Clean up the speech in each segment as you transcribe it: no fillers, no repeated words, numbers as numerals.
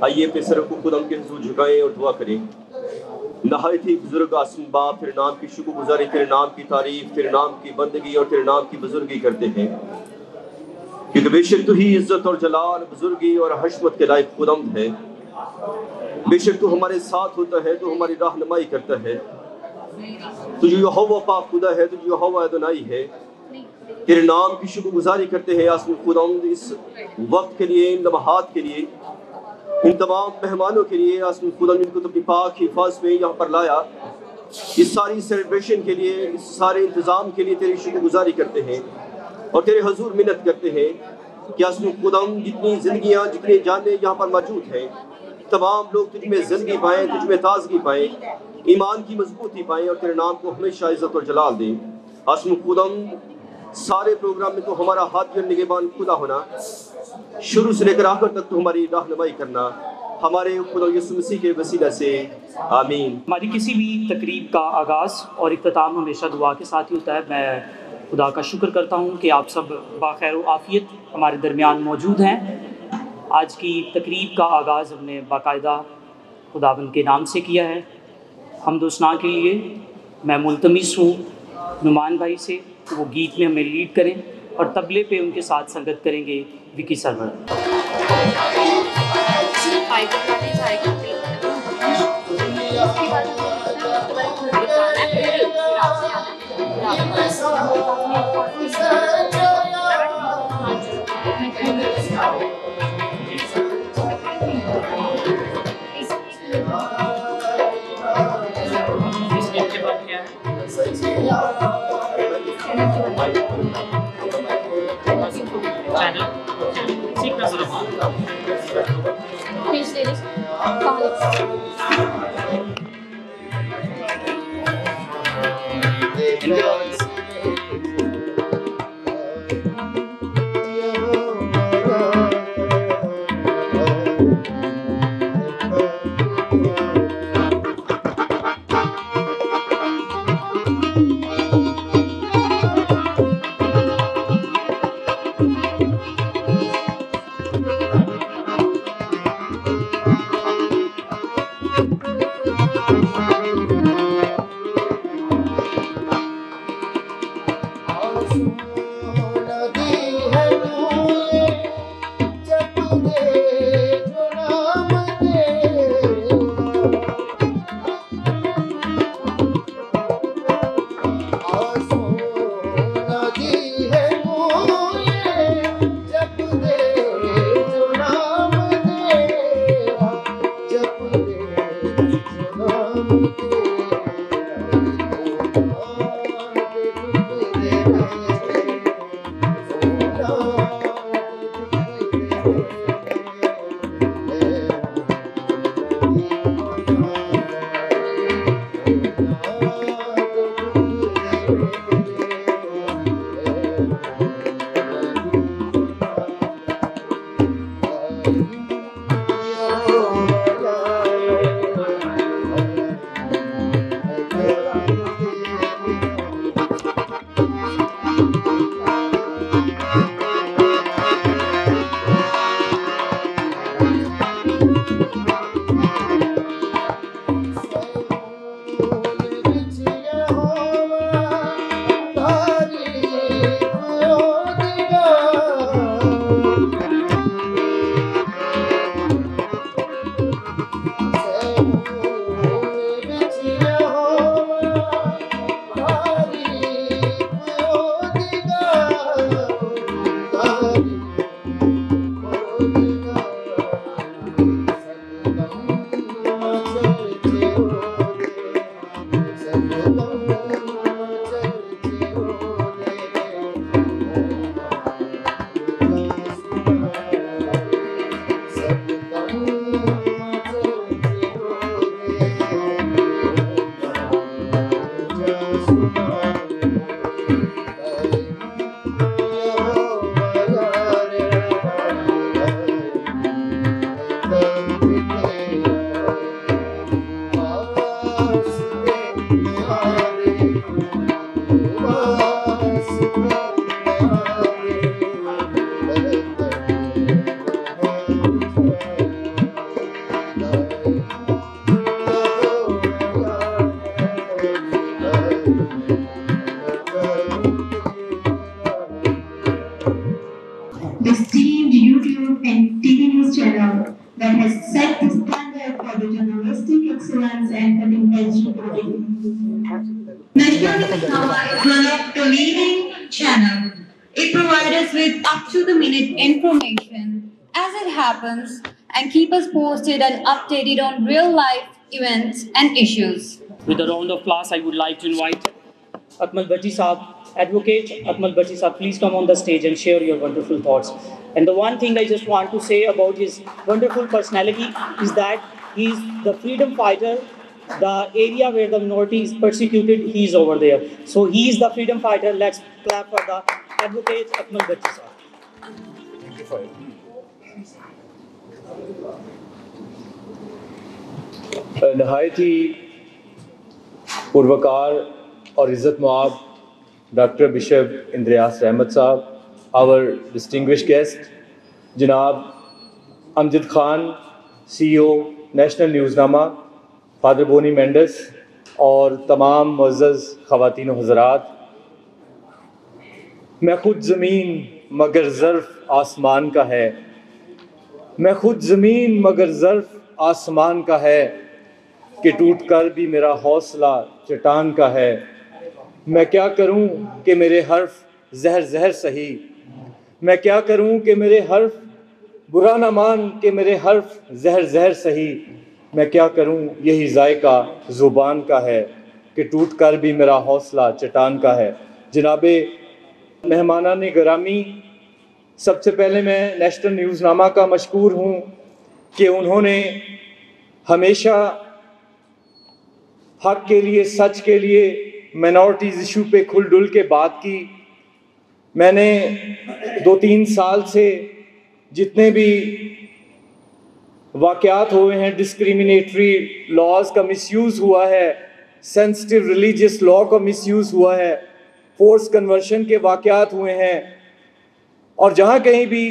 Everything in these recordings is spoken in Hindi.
आइए अपने सर को खुद के हुजूर झुकाएं और दुआ करें। नहायत ही बुजुर्ग आसम बाप तेरे नाम की शुक्रगुजारी, तेरे नाम की तारीफ, तेरे नाम की बंदगी और तेरे नाम की बुजुर्गी करते हैं, क्योंकि बेशक तू ही इज्जत और जलाल, बुजुर्गी और हशमत के लायक खुदावंद है। बेशक तू हमारे साथ होता है, तू हमारी रहनुमाई करता है। तू जो यहोवा पाक खुदा है, तू जो यहोवा अदोनाई है। तेरे नाम की शुक्रगुजारी करते हैं आसमान खुदावंद इस वक्त के लिए, इन लम्हात के लिए, इन तमाम मेहमानों के लिए। आसमान खुदावंद इनको तो अपनी पाक हिफाज़त में यहाँ पर लाया, इस सारी सेलिब्रेशन के लिए, इस सारे इंतज़ाम के लिए तेरी शुक्रगुजारी करते हैं और तेरे हजूर मिन्नत करते हैं कि आसमान खुदावंद जितनी ज़िंदगियाँ, जितने जाने यहाँ पर मौजूद हैं, तमाम लोग तुझ में ज़िंदगी पाएँ, तुझ में ताजगी पाएँ, ईमान की मजबूती पाएँ और तेरे नाम को हमेशा इज्जत और जलाल दें। आसमान खुदावंद सारे प्रोग्राम में तो हमारा हाथ और निगहबान खुदा होना, शुरू से लेकर आखिर तक तो हमारी रहनुमाई करना, हमारे खुदा यीशु मसीह के वसीला से आमीन। हमारी किसी भी तकरीब का आगाज़ और इख्तिताम हमेशा दुआ के साथ ही होता है। मैं खुदा का शुक्र करता हूँ कि आप सब बाखैर व आफ़ियत हमारे दरमियान मौजूद हैं। आज की तकरीब का आगाज़ हमने बाकायदा खुदावंद के नाम से किया है। हम्द व सना के लिए मैं मुल्तमिस हूँ नुमान भाई से, वो गीत में हमें लीड करें और तबले पे उनके साथ संगत करेंगे Vicky Sarwar. channel that has set the standard for the journalistic excellence and cutting-edge reporting. National Newsnama is one of the leading channels. It provides us with up-to-the-minute information as it happens and keep us posted and updated on real-life events and issues. With a round of applause, I would like to invite Akmal Bhaji Saab, Advocate Akmal Bhaji Saab, please come on the stage and share your wonderful thoughts. And the one thing I just want to say about his wonderful personality is that he's the freedom fighter. The area where the minority is persecuted, he's over there. So he is the freedom fighter. Let's clap for the Advocate Akmal Bhaji Saab. Thank you for it. नहायत ही पुरवकार और इज़्ज़त मुआब डॉक्टर बिशप इंद्रियास रहमत साहब, आवर डिस्टिंग्विश्ड गेस्ट जनाब अमजद खान, CEO नेशनल न्यूज़नामा, फादर बोनी मेंडस और तमाम मुअज़्ज़ज़ ख़वातीन व हज़रात, मैं खुद ज़मीन मगर ज़र्फ़ आसमान का है, मैं खुद ज़मीन मगर ज़र्फ़ आसमान का है कि टूट कर भी मेरा हौसला चट्टान का है। मैं क्या करूं कि मेरे हर्फ जहर जहर सही, मैं क्या करूं कि मेरे हर्फ बुरा न मान कि मेरे हर्फ जहर जहर सही, मैं क्या करूं यही जायका ज़ुबान का है कि टूट कर भी मेरा हौसला चट्टान का है। जनाबे मेहमानान गिरामी, सबसे पहले मैं नेशनल न्यूज़नामा का मशकूर हूं कि उन्होंने हमेशा हक के लिए, सच के लिए, माइनॉरिटीज़ इशू पे खुल डुल के बात की। मैंने 2-3 साल से जितने भी वाक़यात हुए हैं, डिस्क्रिमिनेटरी लॉज का मिसयूज़ हुआ है, सेंसिटिव रिलीजियस लॉ का मिसयूज़ हुआ है, फोर्स कन्वर्शन के वाक़यात हुए हैं, और जहाँ कहीं भी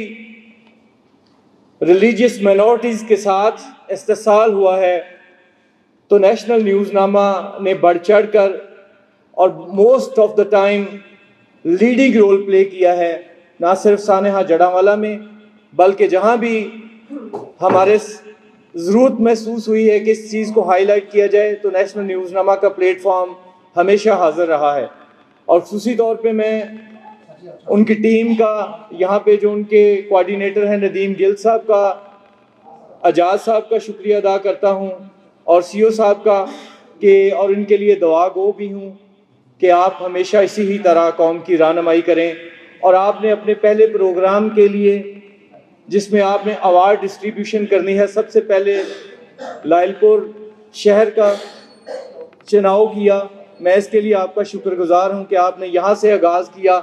रिलीजियस माइनॉरिटीज़ के साथ इस्तेसाल हुआ है तो नेशनल न्यूज़नामा ने बढ़ चढ़ कर और most of the time leading role play किया है, ना सिर्फ सानेहा जड़ावाला में बल्कि जहाँ भी हमारे ज़रूरत महसूस हुई है कि इस चीज़ को हाईलाइट किया जाए तो नेशनल न्यूज़नामा का प्लेटफॉर्म हमेशा हाज़िर रहा है। और ख़ुसूसी तौर पे मैं उनकी टीम का, यहाँ पे जो उनके कोऑर्डिनेटर हैं नदीम गिल साहब का, अजाज साहब का शुक्रिया अदा करता हूँ, और CEO साहब का कि, और इनके लिए दुआ गो भी हूँ कि आप हमेशा इसी ही तरह कौम की रहनुमाई करें। और आपने अपने पहले प्रोग्राम के लिए जिसमें आपने अवार्ड डिस्ट्रीब्यूशन करनी है, सबसे पहले लायलपुर शहर का चुनाव किया। मैं इसके लिए आपका शुक्रगुजार हूँ कि आपने यहाँ से आगाज़ किया,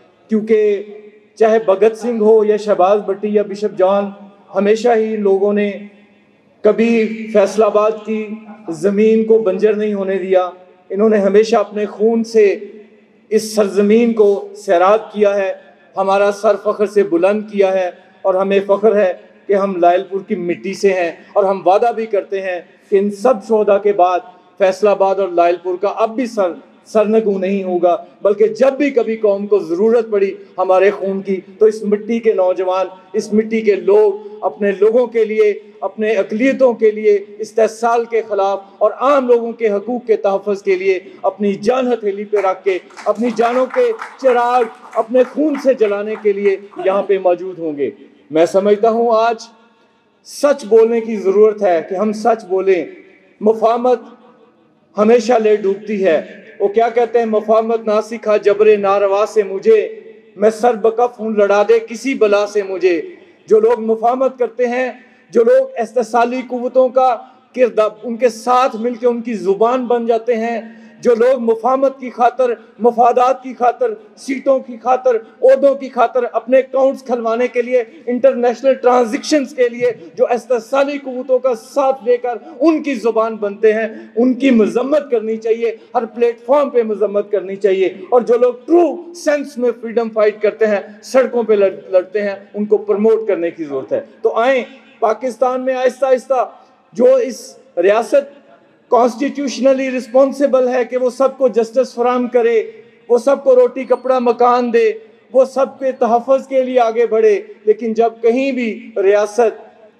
क्योंकि चाहे भगत सिंह हो या शहबाज भट्टी या बिशप जॉन, हमेशा ही इन लोगों ने कभी फैसलाबाद की ज़मीन को बंजर नहीं होने दिया। इन्होंने हमेशा अपने खून से इस सरजमीन को सैराब किया है, हमारा सर फ़ख्र से बुलंद किया है, और हमें फ़ख्र है कि हम लायलपुर की मिट्टी से हैं। और हम वादा भी करते हैं कि इन सब शोधा के बाद फैसलाबाद और लायलपुर का अब भी सरनगू नहीं होगा, बल्कि जब भी कभी कौम को ज़रूरत पड़ी हमारे खून की, तो इस मिट्टी के नौजवान, इस मिट्टी के लोग अपने लोगों के लिए, अपने अक़लियतों के लिए, इस्तेहसाल के ख़िलाफ़ और आम लोगों के हकूक़ के तहफ़्फ़ुज़ के लिए अपनी जान हथेली पे रख के, अपनी जानों के चिराग अपने खून से जलाने के लिए यहाँ पे मौजूद होंगे। मैं समझता हूँ आज सच बोलने की ज़रूरत है कि हम सच बोलें। मुफाहमत हमेशा ले डूबती है। वो क्या कहते हैं, मुफाहमत ना सीखा जबरे नारवा से मुझे, मैं सर बकफ हूँ लड़ा दे किसी बला से मुझे। जो लोग मुफाहमत करते हैं, जो लोग इस्तेसाली कुव्वतों का किरदार उनके साथ मिलकर उनकी ज़ुबान बन जाते हैं, जो लोग मुफाहमत की खातर, मफादात की खातर, सीटों की खातर, ओहदों की खातर, अपने अकाउंट्स खलवाने के लिए, इंटरनेशनल ट्रांजैक्शंस के लिए जो इस्तेसाली कुव्वतों का साथ लेकर उनकी ज़ुबान बनते हैं, उनकी मजम्मत करनी चाहिए, हर प्लेटफॉर्म पे मजम्मत करनी चाहिए। और जो लोग ट्रू सेंस में फ्रीडम फाइट करते हैं, सड़कों पे लड़ते हैं, उनको प्रमोट करने की ज़रूरत है। तो आए पाकिस्तान में आहिस्ता आहिस्ता जो इस रियासत कॉन्स्टिट्यूशनली रिस्पॉन्सिबल है कि वो सबको जस्टिस फराहम करे, वो सबको रोटी कपड़ा मकान दे, वो सबके तहफ़्फ़ुज़ के लिए आगे बढ़े, लेकिन जब कहीं भी रियासत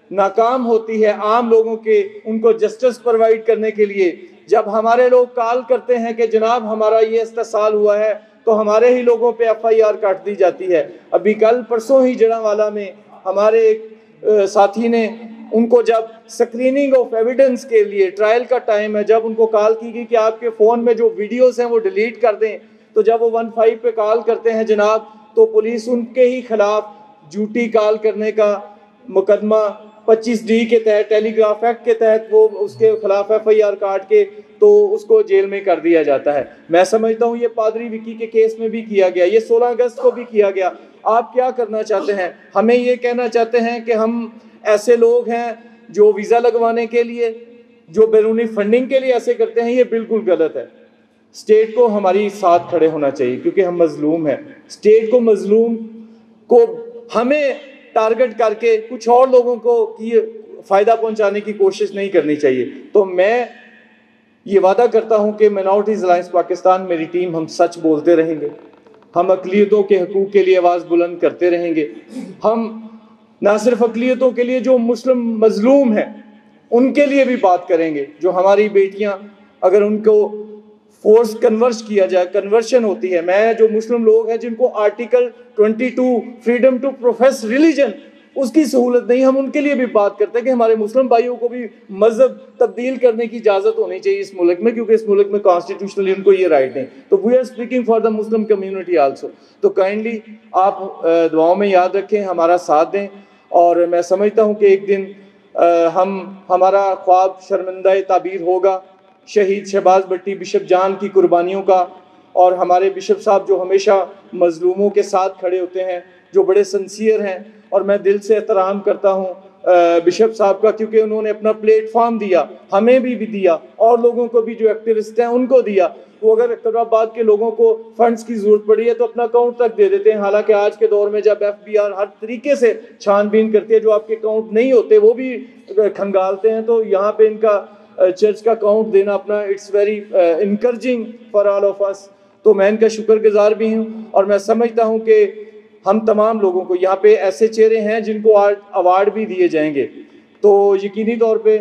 नाकाम होती है आम लोगों के उनको जस्टिस प्रोवाइड करने के लिए, जब हमारे लोग कॉल करते हैं कि जनाब हमारा ये इस्तेसाल हुआ है, तो हमारे ही लोगों पे FIR काट दी जाती है। अभी कल परसों ही जड़ांवाला में हमारे एक साथी ने, उनको जब स्क्रीनिंग ऑफ एविडेंस के लिए ट्रायल का टाइम है, जब उनको कॉल की गई कि आपके फ़ोन में जो वीडियोस हैं वो डिलीट कर दें, तो जब वो 15 पे कॉल करते हैं जनाब, तो पुलिस उनके ही खिलाफ झूठी कॉल करने का मुकदमा 25D के तहत, टेलीग्राफ एक्ट के तहत वो उसके खिलाफ FIR काट के तो उसको जेल में कर दिया जाता है। मैं समझता हूँ ये पादरी विकी के केस में भी किया गया, ये 16 अगस्त को भी किया गया। आप क्या करना चाहते हैं? हमें ये कहना चाहते हैं कि हम ऐसे लोग हैं जो वीज़ा लगवाने के लिए, जो बैरूनी फंडिंग के लिए ऐसे करते हैं? ये बिल्कुल गलत है। स्टेट को हमारी साथ खड़े होना चाहिए क्योंकि हम मजलूम हैं। स्टेट को, मजलूम को हमें टारगेट करके कुछ और लोगों को की फ़ायदा पहुंचाने की कोशिश नहीं करनी चाहिए। तो मैं ये वादा करता हूं कि माइनॉरिटीज़ अलायंस पाकिस्तान, मेरी टीम, हम सच बोलते रहेंगे, हम अक़लियतों के हकूक़ के लिए आवाज़ बुलंद करते रहेंगे। हम ना सिर्फ अक़लियतों के लिए, जो मुस्लिम मजलूम हैं उनके लिए भी बात करेंगे। जो हमारी बेटियां, अगर उनको फोर्स कन्वर्शन होती है, मैं जो मुस्लिम लोग हैं जिनको article 22 freedom to profess religion, उसकी सहूलत नहीं, हम उनके लिए भी बात करते हैं कि हमारे मुस्लिम भाइयों को भी मजहब तब्दील करने की इजाज़त होनी चाहिए इस मुल्क में, क्योंकि इस मुल्क में कॉन्स्टिट्यूशनली उनको ये राइट नहीं। तो we are speaking for the Muslim community also. तो काइंडली आप दुआओं में याद रखें, हमारा साथ दें, और मैं समझता हूँ कि एक दिन हमारा ख्वाब शर्मिंदा ताबीर होगा शहीद शहबाज भट्टी बिशप जान की कुर्बानियों का, और हमारे बिशप साहब जो हमेशा मजलूमों के साथ खड़े होते हैं, जो बड़े सिंसियर हैं, और मैं दिल से एहतराम करता हूँ बिशप साहब का, क्योंकि उन्होंने अपना प्लेटफॉर्म दिया, हमें भी दिया और लोगों को भी जो एक्टिविस्ट हैं उनको दिया। वो अगर कदराबाद के लोगों को फंड्स की ज़रूरत पड़ी है तो अपना अकाउंट तक दे देते हैं। हालांकि आज के दौर में जब FBR हर तरीके से छानबीन करती है, जो आपके अकाउंट नहीं होते वो भी खंगालते हैं, तो यहाँ पे इनका चर्च का अकाउंट देना अपना, it's very encouraging for all of us. तो मैं इनका शुक्रगुजार भी हूँ, और मैं समझता हूँ कि हम तमाम लोगों को यहाँ पे ऐसे चेहरे हैं जिनको आज अवार्ड भी दिए जाएंगे। तो यकीनी तौर पे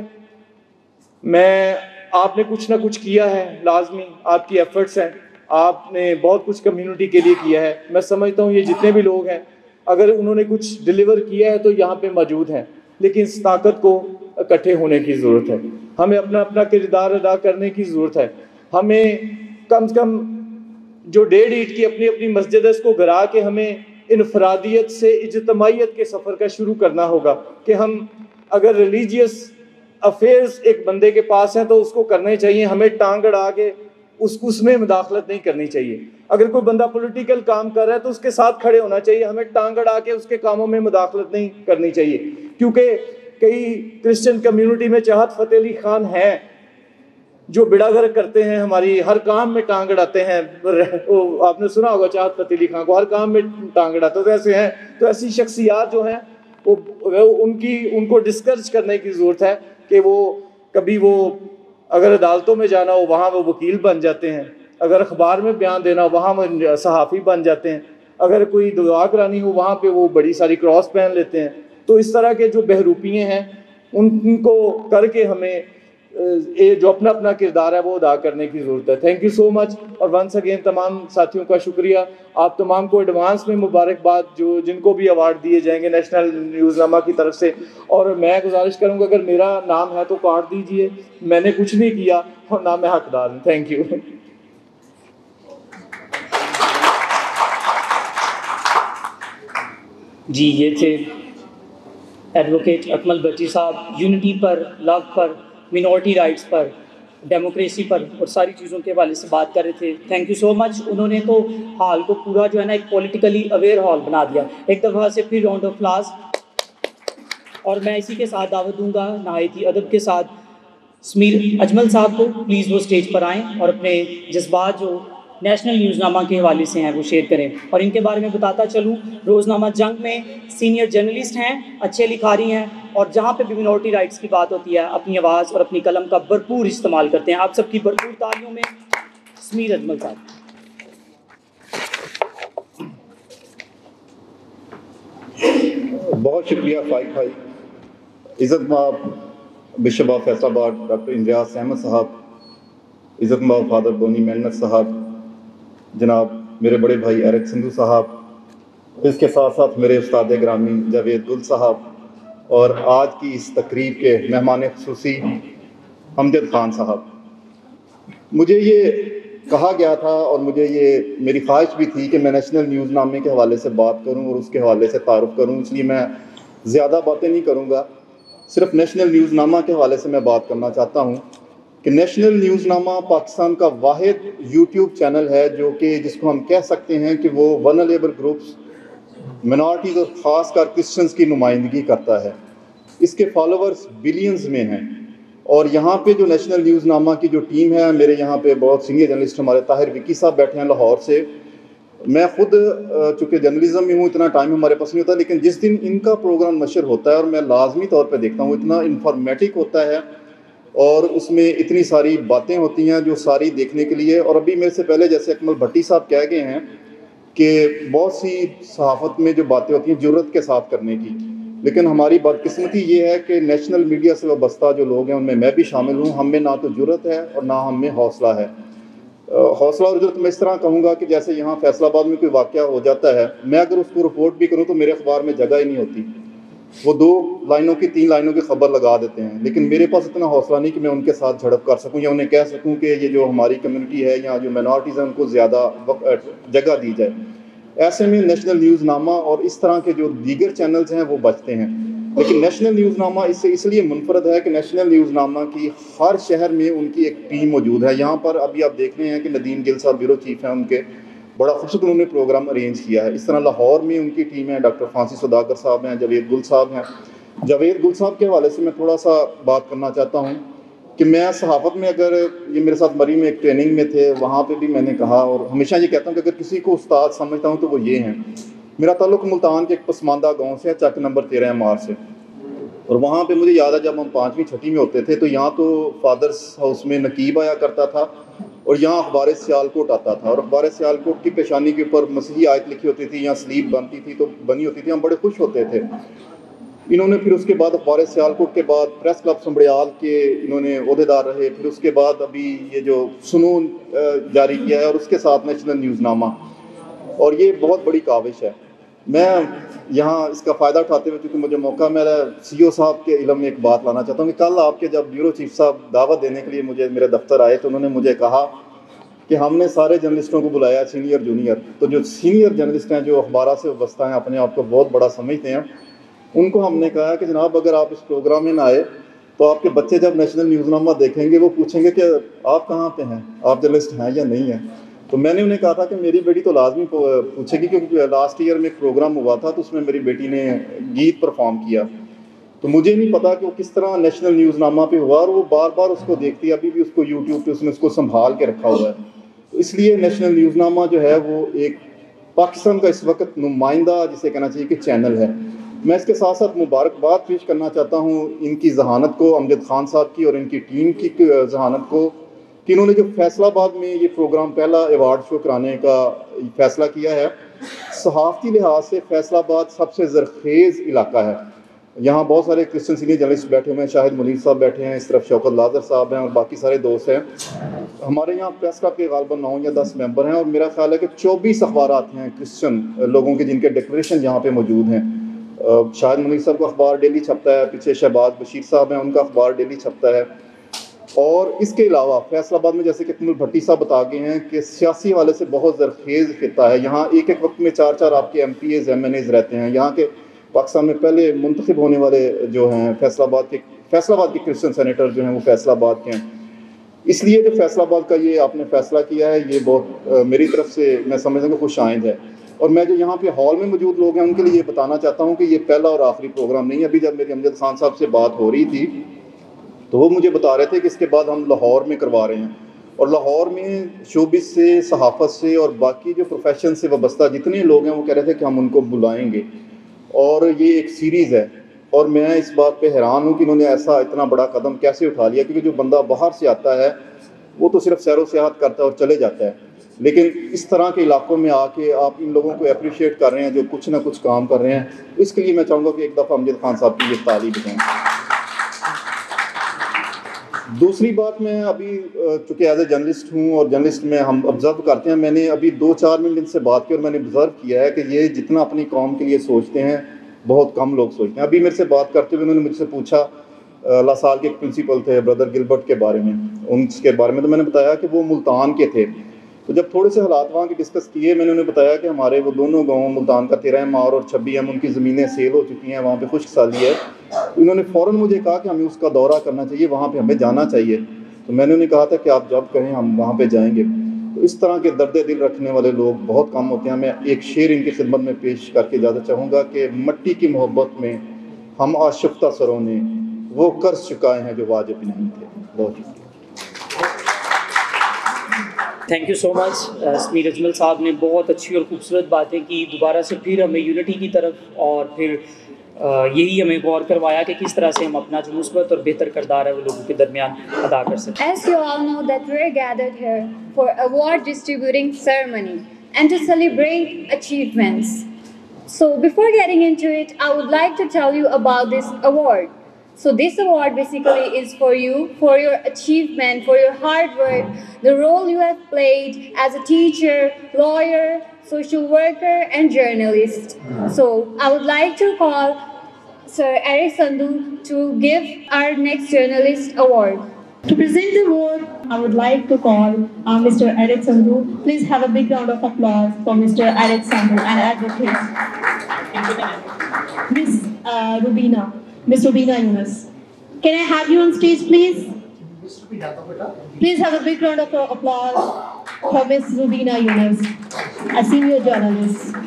आपने कुछ ना कुछ किया है, लाजमी आपकी एफर्ट्स हैं, आपने बहुत कुछ कम्युनिटी के लिए किया है। मैं समझता हूँ ये जितने भी लोग हैं, अगर उन्होंने कुछ डिलीवर किया है तो यहाँ पे मौजूद हैं, लेकिन इस ताकत को इकट्ठे होने की ज़रूरत है। हमें अपना अपना किरदार अदा करने की ज़रूरत है। हमें कम से कम जो 1.5 ईंट की अपनी अपनी मस्जिद है, इसको गिरा के हमें इनफरादियत से इज्तमाइयत के सफ़र का शुरू करना होगा कि हम अगर रिलीजियस अफेयर्स एक बंदे के पास हैं तो उसको करने चाहिए, हमें टांग अड़ा के उसमें मुदाखलत नहीं करनी चाहिए। अगर कोई बंदा पॉलिटिकल काम कर रहा है तो उसके साथ खड़े होना चाहिए, हमें टांग अड़ा के उसके कामों में मुदाखलत नहीं करनी चाहिए। क्योंकि कई क्रिश्चियन कम्युनिटी में चाहत फ़तेह अली खान हैं जो बिड़ागर करते हैं, हमारी हर काम में टांग अड़ाते हैं। आपने सुना होगा चाहत फ़तेह अली खान को, हर काम में टांग अड़ाते तो ऐसे हैं। तो ऐसी शख्सियात जो हैं उनको डिस्करेज करने की ज़रूरत है कि वो कभी वो अगर अदालतों में जाना हो वहाँ वो वकील बन जाते हैं, अगर अखबार में बयान देना हो वहाँ वो सहाफ़ी बन जाते हैं, अगर कोई दुआ करानी हो वहाँ पे वो बड़ी सारी क्रॉस पहन लेते हैं। तो इस तरह के जो बहरूपियाँ हैं उनको करके हमें जो अपना अपना किरदार है वो अदा करने की ज़रूरत है। थैंक यू सो मच, और वंस अगेन तमाम साथियों का शुक्रिया। आप तमाम को एडवांस में मुबारकबाद जिनको भी अवार्ड दिए जाएंगे नेशनल न्यूज़नामा की तरफ से। और मैं गुजारिश करूँगा अगर मेरा नाम है तो काट दीजिए, मैंने कुछ नहीं किया और ना मैं हकदार हूँ। Thank you. जी, ये थे एडवोकेट अकमल भट्टी साहब, यूनिटी पर, लव पर, मिनॉरिटी राइट्स पर, डेमोक्रेसी पर और सारी चीज़ों के हवाले से बात कर रहे थे। Thank you so much. उन्होंने तो हॉल को पूरा जो है ना एक पॉलिटिकली अवेयर हॉल बना दिया। एक दफ़ा से फिर राउंड ऑफ अप्लॉज। और मैं इसी के साथ दावत दूंगा नहायती अदब के साथ समीर अजमल साहब को, प्लीज़ वो स्टेज पर आएँ और अपने जज्बात जो नेशनल न्यूज़नामा के हवाले से हैं वो शेयर करें। और इनके बारे में बताता चलूँ, रोज़नामा जंग में सीनियर जर्नलिस्ट हैं, अच्छे लिखारी हैं, और जहाँ पे भी मिनॉरिटी राइट्स की बात होती है अपनी आवाज़ और अपनी कलम का भरपूर इस्तेमाल करते हैं। आप सबकी भरपूर तालियों में समीर अजमल साहब। बहुत शुक्रिया फाइक भाई। इज़्ज़त माब bishop of Faisalabad doctor इंद्रियास Ahmad साहब, इज़्ज़त माब फादर बोनी मेहनत साहब, जनाब मेरे बड़े भाई एरिक सिंधु साहब, इसके साथ साथ मेरे उस्ताद ग्रामी जावेद गुल साहब, और आज की इस तकरीब के मेहमान खुसूसी अमजद खान साहब। मुझे ये कहा गया था और मुझे ये मेरी ख्वाहिश भी थी कि मैं नेशनल न्यूज़ नामे के हवाले से बात करूं और उसके हवाले से तारुफ करूं, इसलिए मैं ज़्यादा बातें नहीं करूंगा। सिर्फ नेशनल न्यूज़ नामा के हवाले से मैं बात करना चाहता हूं कि नेशनल न्यूज़ नामा पाकिस्तान का वाहिद यूट्यूब चैनल है जो कि जिसको हम कह सकते हैं कि वो वल्नरेबल ग्रुप्स, मिनॉरिटीज़ और ख़ासकर क्रिश्चियंस की नुमाइंदगी करता है। इसके फॉलोअर्स बिलियंस में हैं। और यहाँ पे जो नेशनल न्यूज़ नामा की जो टीम है, मेरे यहाँ पे बहुत सीनियर जर्नलिस्ट हमारे ताहिर विकी साहब बैठे हैं लाहौर से। मैं ख़ुद चूँकि जर्नलिज्म में हूँ, इतना टाइम हमारे पास नहीं होता, लेकिन जिस दिन इनका प्रोग्राम नशर होता है और मैं लाजमी तौर पर देखता हूँ, इतना इंफॉर्मेटिक होता है और उसमें इतनी सारी बातें होती हैं जो सारी देखने के लिए। और अभी मेरे से पहले जैसे अकमल भट्टी साहब कह गए हैं कि बहुत सी सहाफ़त में जो बातें होती हैं जुर्रत के साथ करने की, लेकिन हमारी बदकिस्मती ये है कि नेशनल मीडिया से वाबस्ता जो लोग हैं उनमें मैं भी शामिल हूँ, हम में ना तो जुर्रत है और ना हम में हौसला है। हौसला और जुर्रत मैं इस तरह कहूँगा कि जैसे यहाँ फैसलाबाद में कोई वाक़या हो जाता है, मैं अगर उसको रिपोर्ट भी करूँ तो मेरे अखबार में जगह ही नहीं होती। वो 2 लाइनों की 3 लाइनों की खबर लगा देते हैं, लेकिन मेरे पास इतना हौसला नहीं कि मैं उनके साथ झड़प कर सकूं या उन्हें कह सकूं कि ये जो हमारी कम्युनिटी है या जो माइनॉरिटीज़ हैं उनको ज़्यादा जगह दी जाए। ऐसे में नेशनल न्यूज़ नामा और इस तरह के जो दीगर चैनल्स हैं वो बचते हैं। लेकिन नेशनल न्यूज़ नामा इससे इसलिए मुनफरद है कि नेशनल न्यूज़ नामा की हर शहर में उनकी एक टीम मौजूद है। यहाँ पर अभी आप देख रहे हैं कि नदीम गिल साहब ब्यूरो चीफ हैं, उनके बड़ा खूबसूरत उन्होंने प्रोग्राम अरेंज किया है। इस तरह लाहौर में उनकी टीम है, डॉक्टर फांसी सौदागर साहब हैं, जावेद गुल साहब हैं। जावेद गुल साहब के हवाले से मैं थोड़ा सा बात करना चाहता हूँ कि मैं सहाफ़त में, अगर ये मेरे साथ मरी में एक ट्रेनिंग में थे, वहाँ पे भी मैंने कहा और हमेशा ये कहता हूँ कि अगर किसी को उस्ताद समझता हूँ तो वो ये हैं। मेरा ताल्लुक मुल्तान के एक पसमानदा गाँव से है, चक नंबर 13 एमआर से। और वहाँ पे मुझे याद है जब हम 5वीं 6वीं में होते थे तो यहाँ तो फादर्स हाउस में नकीब आया करता था और यहाँ अखबार सियालकोट आता था, और अखबार सियालकोट की पेशानी के ऊपर मसीही आयत लिखी होती थी, यहाँ स्लीप बनती थी तो बनी होती थी, हम बड़े खुश होते थे। इन्होंने फिर उसके बाद अखबार सियालकोट के बाद प्रेस क्लब संबड़ियाल के इन्होंने ओहदेदार रहे, फिर उसके बाद अभी ये जो सुनून जारी किया है और उसके साथ नेशनल न्यूज़ नामा, और ये बहुत बड़ी काविश है। मैं यहाँ इसका फ़ायदा उठाते हुए, क्योंकि मुझे मौका मिला, CEO साहब के इल्म में एक बात लाना चाहता हूँ कि कल आपके जब ब्यूरो चीफ साहब दावत देने के लिए मुझे मेरे दफ्तर आए तो उन्होंने मुझे कहा कि हमने सारे जर्नलिस्टों को बुलाया, सीनियर जूनियर। तो जो सीनियर जर्नलिस्ट हैं, जो अखबार से वाबस्ता हैं, अपने आप को बहुत बड़ा समझते हैं, उनको हमने कहा कि जनाब अगर आप इस प्रोग्राम में ना आए तो आपके बच्चे जब नेशनल न्यूज़ नामा देखेंगे वो पूछेंगे कि आप कहाँ पे हैं, आप जर्नलिस्ट हैं या नहीं हैं। तो मैंने उन्हें कहा था कि मेरी बेटी तो लाजमी पूछेगी, क्योंकि लास्ट ईयर में एक प्रोग्राम हुआ था तो उसमें मेरी बेटी ने गीत परफॉर्म किया। तो मुझे नहीं पता कि वो किस तरह नेशनल न्यूज़ नामा पे हुआ, और वो बार बार उसको देखती है, अभी भी उसको यूट्यूब पे उसने उसको संभाल के रखा हुआ है। तो इसलिए नेशनल न्यूज़ नामा जो है वो एक पाकिस्तान का इस वक्त नुमाइंदा, जिसे कहना चाहिए कि चैनल है। मैं इसके साथ साथ मुबारकबाद पेश करना चाहता हूँ इनकी जहानत को, अमजद खान साहब की और इनकी टीम की जहानत को, कि इन्होंने जो फैसलाबाद में ये प्रोग्राम पहला अवार्ड शो कराने का फ़ैसला किया है। सहाफ़ती लिहाज से फैसलाबाद सबसे ज़रखेज़ इलाका है। यहाँ बहुत सारे क्रिश्चियन सीनियर जर्नलिस्ट बैठे हुए हैं, शाहिद मुनीर साहब बैठे हैं, इस तरफ शौकत लाजर साहब हैं और बाकी सारे दोस्त हैं। हमारे यहाँ प्रेस क्लब के गालबन 9 या 10 मेंबर हैं, और मेरा ख्याल है कि 24 अखबारात हैं क्रिश्चियन लोगों के जिनके डिक्लेरेशन यहाँ पे मौजूद हैं। शाहिद मुनीर साहब का अखबार डेली छपता है, पीछे शहबाज बशीर साहब हैं, उनका अखबार डेली छपता है। और इसके अलावा फैसलाबाद में जैसे कि अकमल भट्टी साहब बता गए हैं कि सियासी वाले से बहुत ज़रखेज़ खिता है। यहाँ एक एक वक्त में 4-4 आपके MPs MNAs रहते हैं। यहाँ के पाकिस्तान में पहले मुंतखब होने वाले जो हैं फैसलाबाद के क्रिश्चियन सेनेटर जो हैं वो फैसलाबाद के हैं। इसलिए जो फैसलाबाद का ये आपने फ़ैसला किया है, ये बहुत मेरी तरफ से मैं समझता हूँ खुश आइंद है। और मैं जो यहाँ पे हॉल में मौजूद लोग हैं उनके लिए ये बताना चाहता हूँ कि ये पहला और आखिरी प्रोग्राम नहीं है। अभी जब मेरी अमजद खान साहब से बात हो रही थी तो वो मुझे बता रहे थे कि इसके बाद हम लाहौर में करवा रहे हैं, और लाहौर में शोबिस से, सहाफ़त से और बाकी जो प्रोफेशन से वाबस्ता जितने लोग हैं वो कह रहे थे कि हम उनको बुलाएंगे, और ये एक सीरीज़ है। और मैं इस बात पे हैरान हूँ कि इन्होंने ऐसा इतना बड़ा कदम कैसे उठा लिया, क्योंकि जो बंदा बाहर से आता है वो तो सिर्फ सैरो सियाहत करता है और चले जाता है, लेकिन इस तरह के इलाकों में आके आप इन लोगों को अप्रिशिएट कर रहे हैं जो कुछ ना कुछ काम कर रहे हैं। इसके लिए मैं चाहूँगा कि एक दफ़ा अमजद खान साहब की ये तारीफ दें। दूसरी बात, मैं अभी चूँकि एज ए जर्नलिस्ट हूँ और जर्नलिस्ट में हम ऑब्ज़र्व करते हैं, मैंने अभी 2-4 मिनट इनसे बात की और मैंने ऑब्ज़र्व किया है कि ये जितना अपनी कौम के लिए सोचते हैं बहुत कम लोग सोचते हैं। अभी मेरे से बात करते हुए उन्होंने मुझसे पूछा लासाल के एक प्रिंसिपल थे ब्रदर गिलबर्ट के बारे में, उनके बारे में, तो मैंने बताया कि वो मुल्तान के थे। तो जब थोड़े से हालात वहाँ के डिस्कस किए, मैंने उन्हें बताया कि हमारे वो दोनों गाँव मुल्तान का 13 मार और 26 उनकी ज़मीनें सेल हो चुकी हैं, वहाँ पे खुश्क साली है। उन्होंने फ़ौरन मुझे कहा कि हमें उसका दौरा करना चाहिए, वहाँ पे हमें जाना चाहिए। तो मैंने उन्हें कहा था कि आप जब कहें हम वहाँ पे जाएंगे। तो इस तरह के दर्द दिल रखने वाले लोग बहुत कम होते हैं। मैं एक शेर इनकी खिदमत में पेश करके ज़्यादा चाहूँगा कि मट्टी की मोहब्बत में हम आशिफ्ता सरों ने वो कर्ज चुकाए हैं जो वाजिब नहीं थे। बहुत शुक्रिया। Thank you so much Sameer Ajmal Sahab ने बहुत अच्छी और ख़ूबसूरत बातें की। दोबारा से फिर हमें यूनिटी की तरफ और फिर यही हमें गौर करवाया कि किस तरह से हम अपना जो मुस्बत और बेहतर किरदार है वो लोगों के दरमियान अदा कर सकते हैं। As you all know that we're gathered here for award distributing ceremony and to celebrate achievements. So before getting into it, I would like to tell you about this award. So this award basically is for you, for your achievement, for your hard work, the role you have played as a teacher, lawyer, social worker and journalist. So I would like to call Sir Eric Sandhu to give our next journalist award. To present the award, I would like to call Mr. Eric Sandhu. Please have a big round of applause for Mr. Eric Sandhu, an advocate. Miss Rubina Yunus. Can I have you on stage, please? Please have a big round of applause for Miss Rubina Yunus, a senior journalist.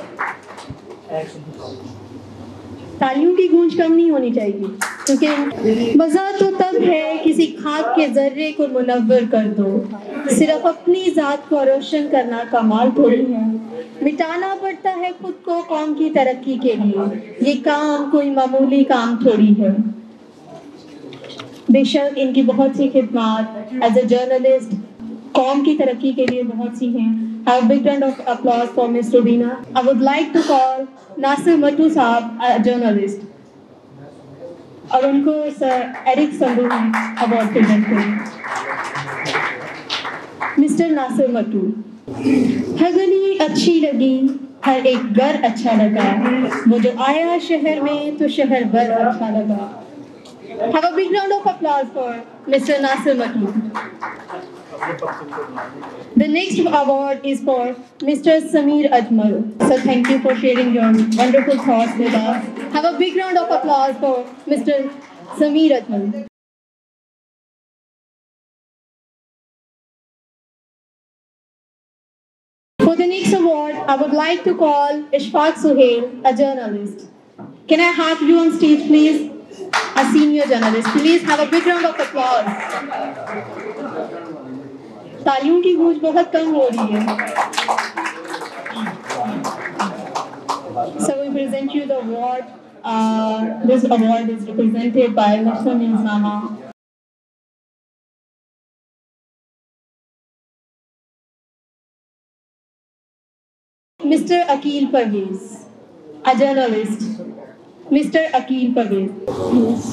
तालियों की गूंज कम नहीं होनी चाहिए, क्योंकि मज़ा तो तब है किसी खाक के जर्रे को मुनव्वर कर दो। सिर्फ अपनी ज़ात को रोशन करना कमाल थोड़ी है, मिटाना पड़ता है खुद को कौम की तरक्की के लिए। ये काम कोई मामूली काम थोड़ी है। बेशक इनकी बहुत सी खिदमत एज ए जर्नलिस्ट कौम की तरक्की के लिए बहुत सी हैं। Have a big round of applause for Miss Rubina. I would like to call Nasir Mattu साहब, a journalist, और उनको sir Eric Sandhu award present करें। मिस्टर नासिर मट्टू। हर गली अच्छी लगी, हर एक घर अच्छा लगा, वो जो आया शहर में तो शहर भर अच्छा लगा। Have a big round of applause for Mr. Nasir Mattu. The next award is for Mr. Sameer Ajmal. Sir, thank you for sharing your wonderful thoughts with us. Have a big round of applause for Mr. Sameer Ajmal. For the next award, I would like to call Ishfaq Suhail, a journalist. Can I have you on stage, please? A senior journalist. Please have a big round of applause. तालियों की गूंज बहुत कम हो रही है। So we present you the award. This award is represented by National Newsnama. Mr. Akil Parvez, a journalist. Mr. Akil Parvez.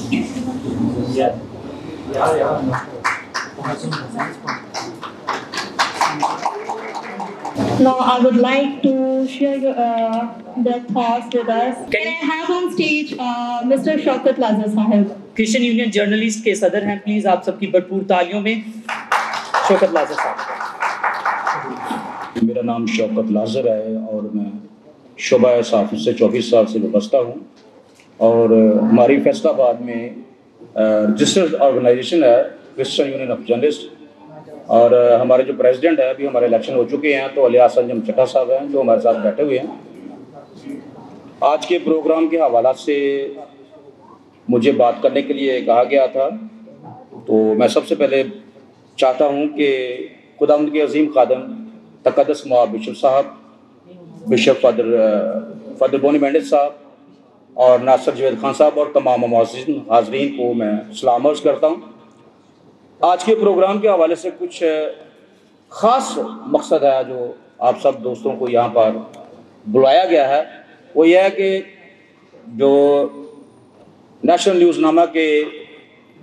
Now I would like to share their thoughts with us. Can I have on stage Mr. Shaukat Laza Sahib? Christian union journalist के सदर हैं, प्लीज़ आप सबकी भरपूर तालियों में शौकत लाजर साहब। मेरा नाम शौकत लाजर है और मैं शोबा सहाफ़त से 24 साल से वाबस्ता हूँ और हमारी फैसलाबाद में रजिस्टर्ड ऑर्गेनाइजेशन है क्रिश्चियन यूनियन ऑफ जर्नलिस्ट और हमारे जो प्रेसिडेंट है, अभी हमारे इलेक्शन हो चुके हैं तो अलियास अंजम चट्टा साहब हैं जो हमारे साथ बैठे हुए हैं। आज के प्रोग्राम के हवाला से मुझे बात करने के लिए कहा गया था, तो मैं सबसे पहले चाहता हूं कि खुदावंद के अजीम खादम तक़द्दस मौला बिशप साहब, बिशप फादर बोनी मेंडिस साहब और नासिर जवेद खान साहब और तमाम मुअज़्ज़िज़ीन हाज़रीन को मैं सलाम अर्ज़ करता हूं। आज के प्रोग्राम के हवाले से कुछ ख़ास मकसद है जो आप सब दोस्तों को यहाँ पर बुलाया गया है, वो यह है कि जो नेशनल न्यूज़नामा के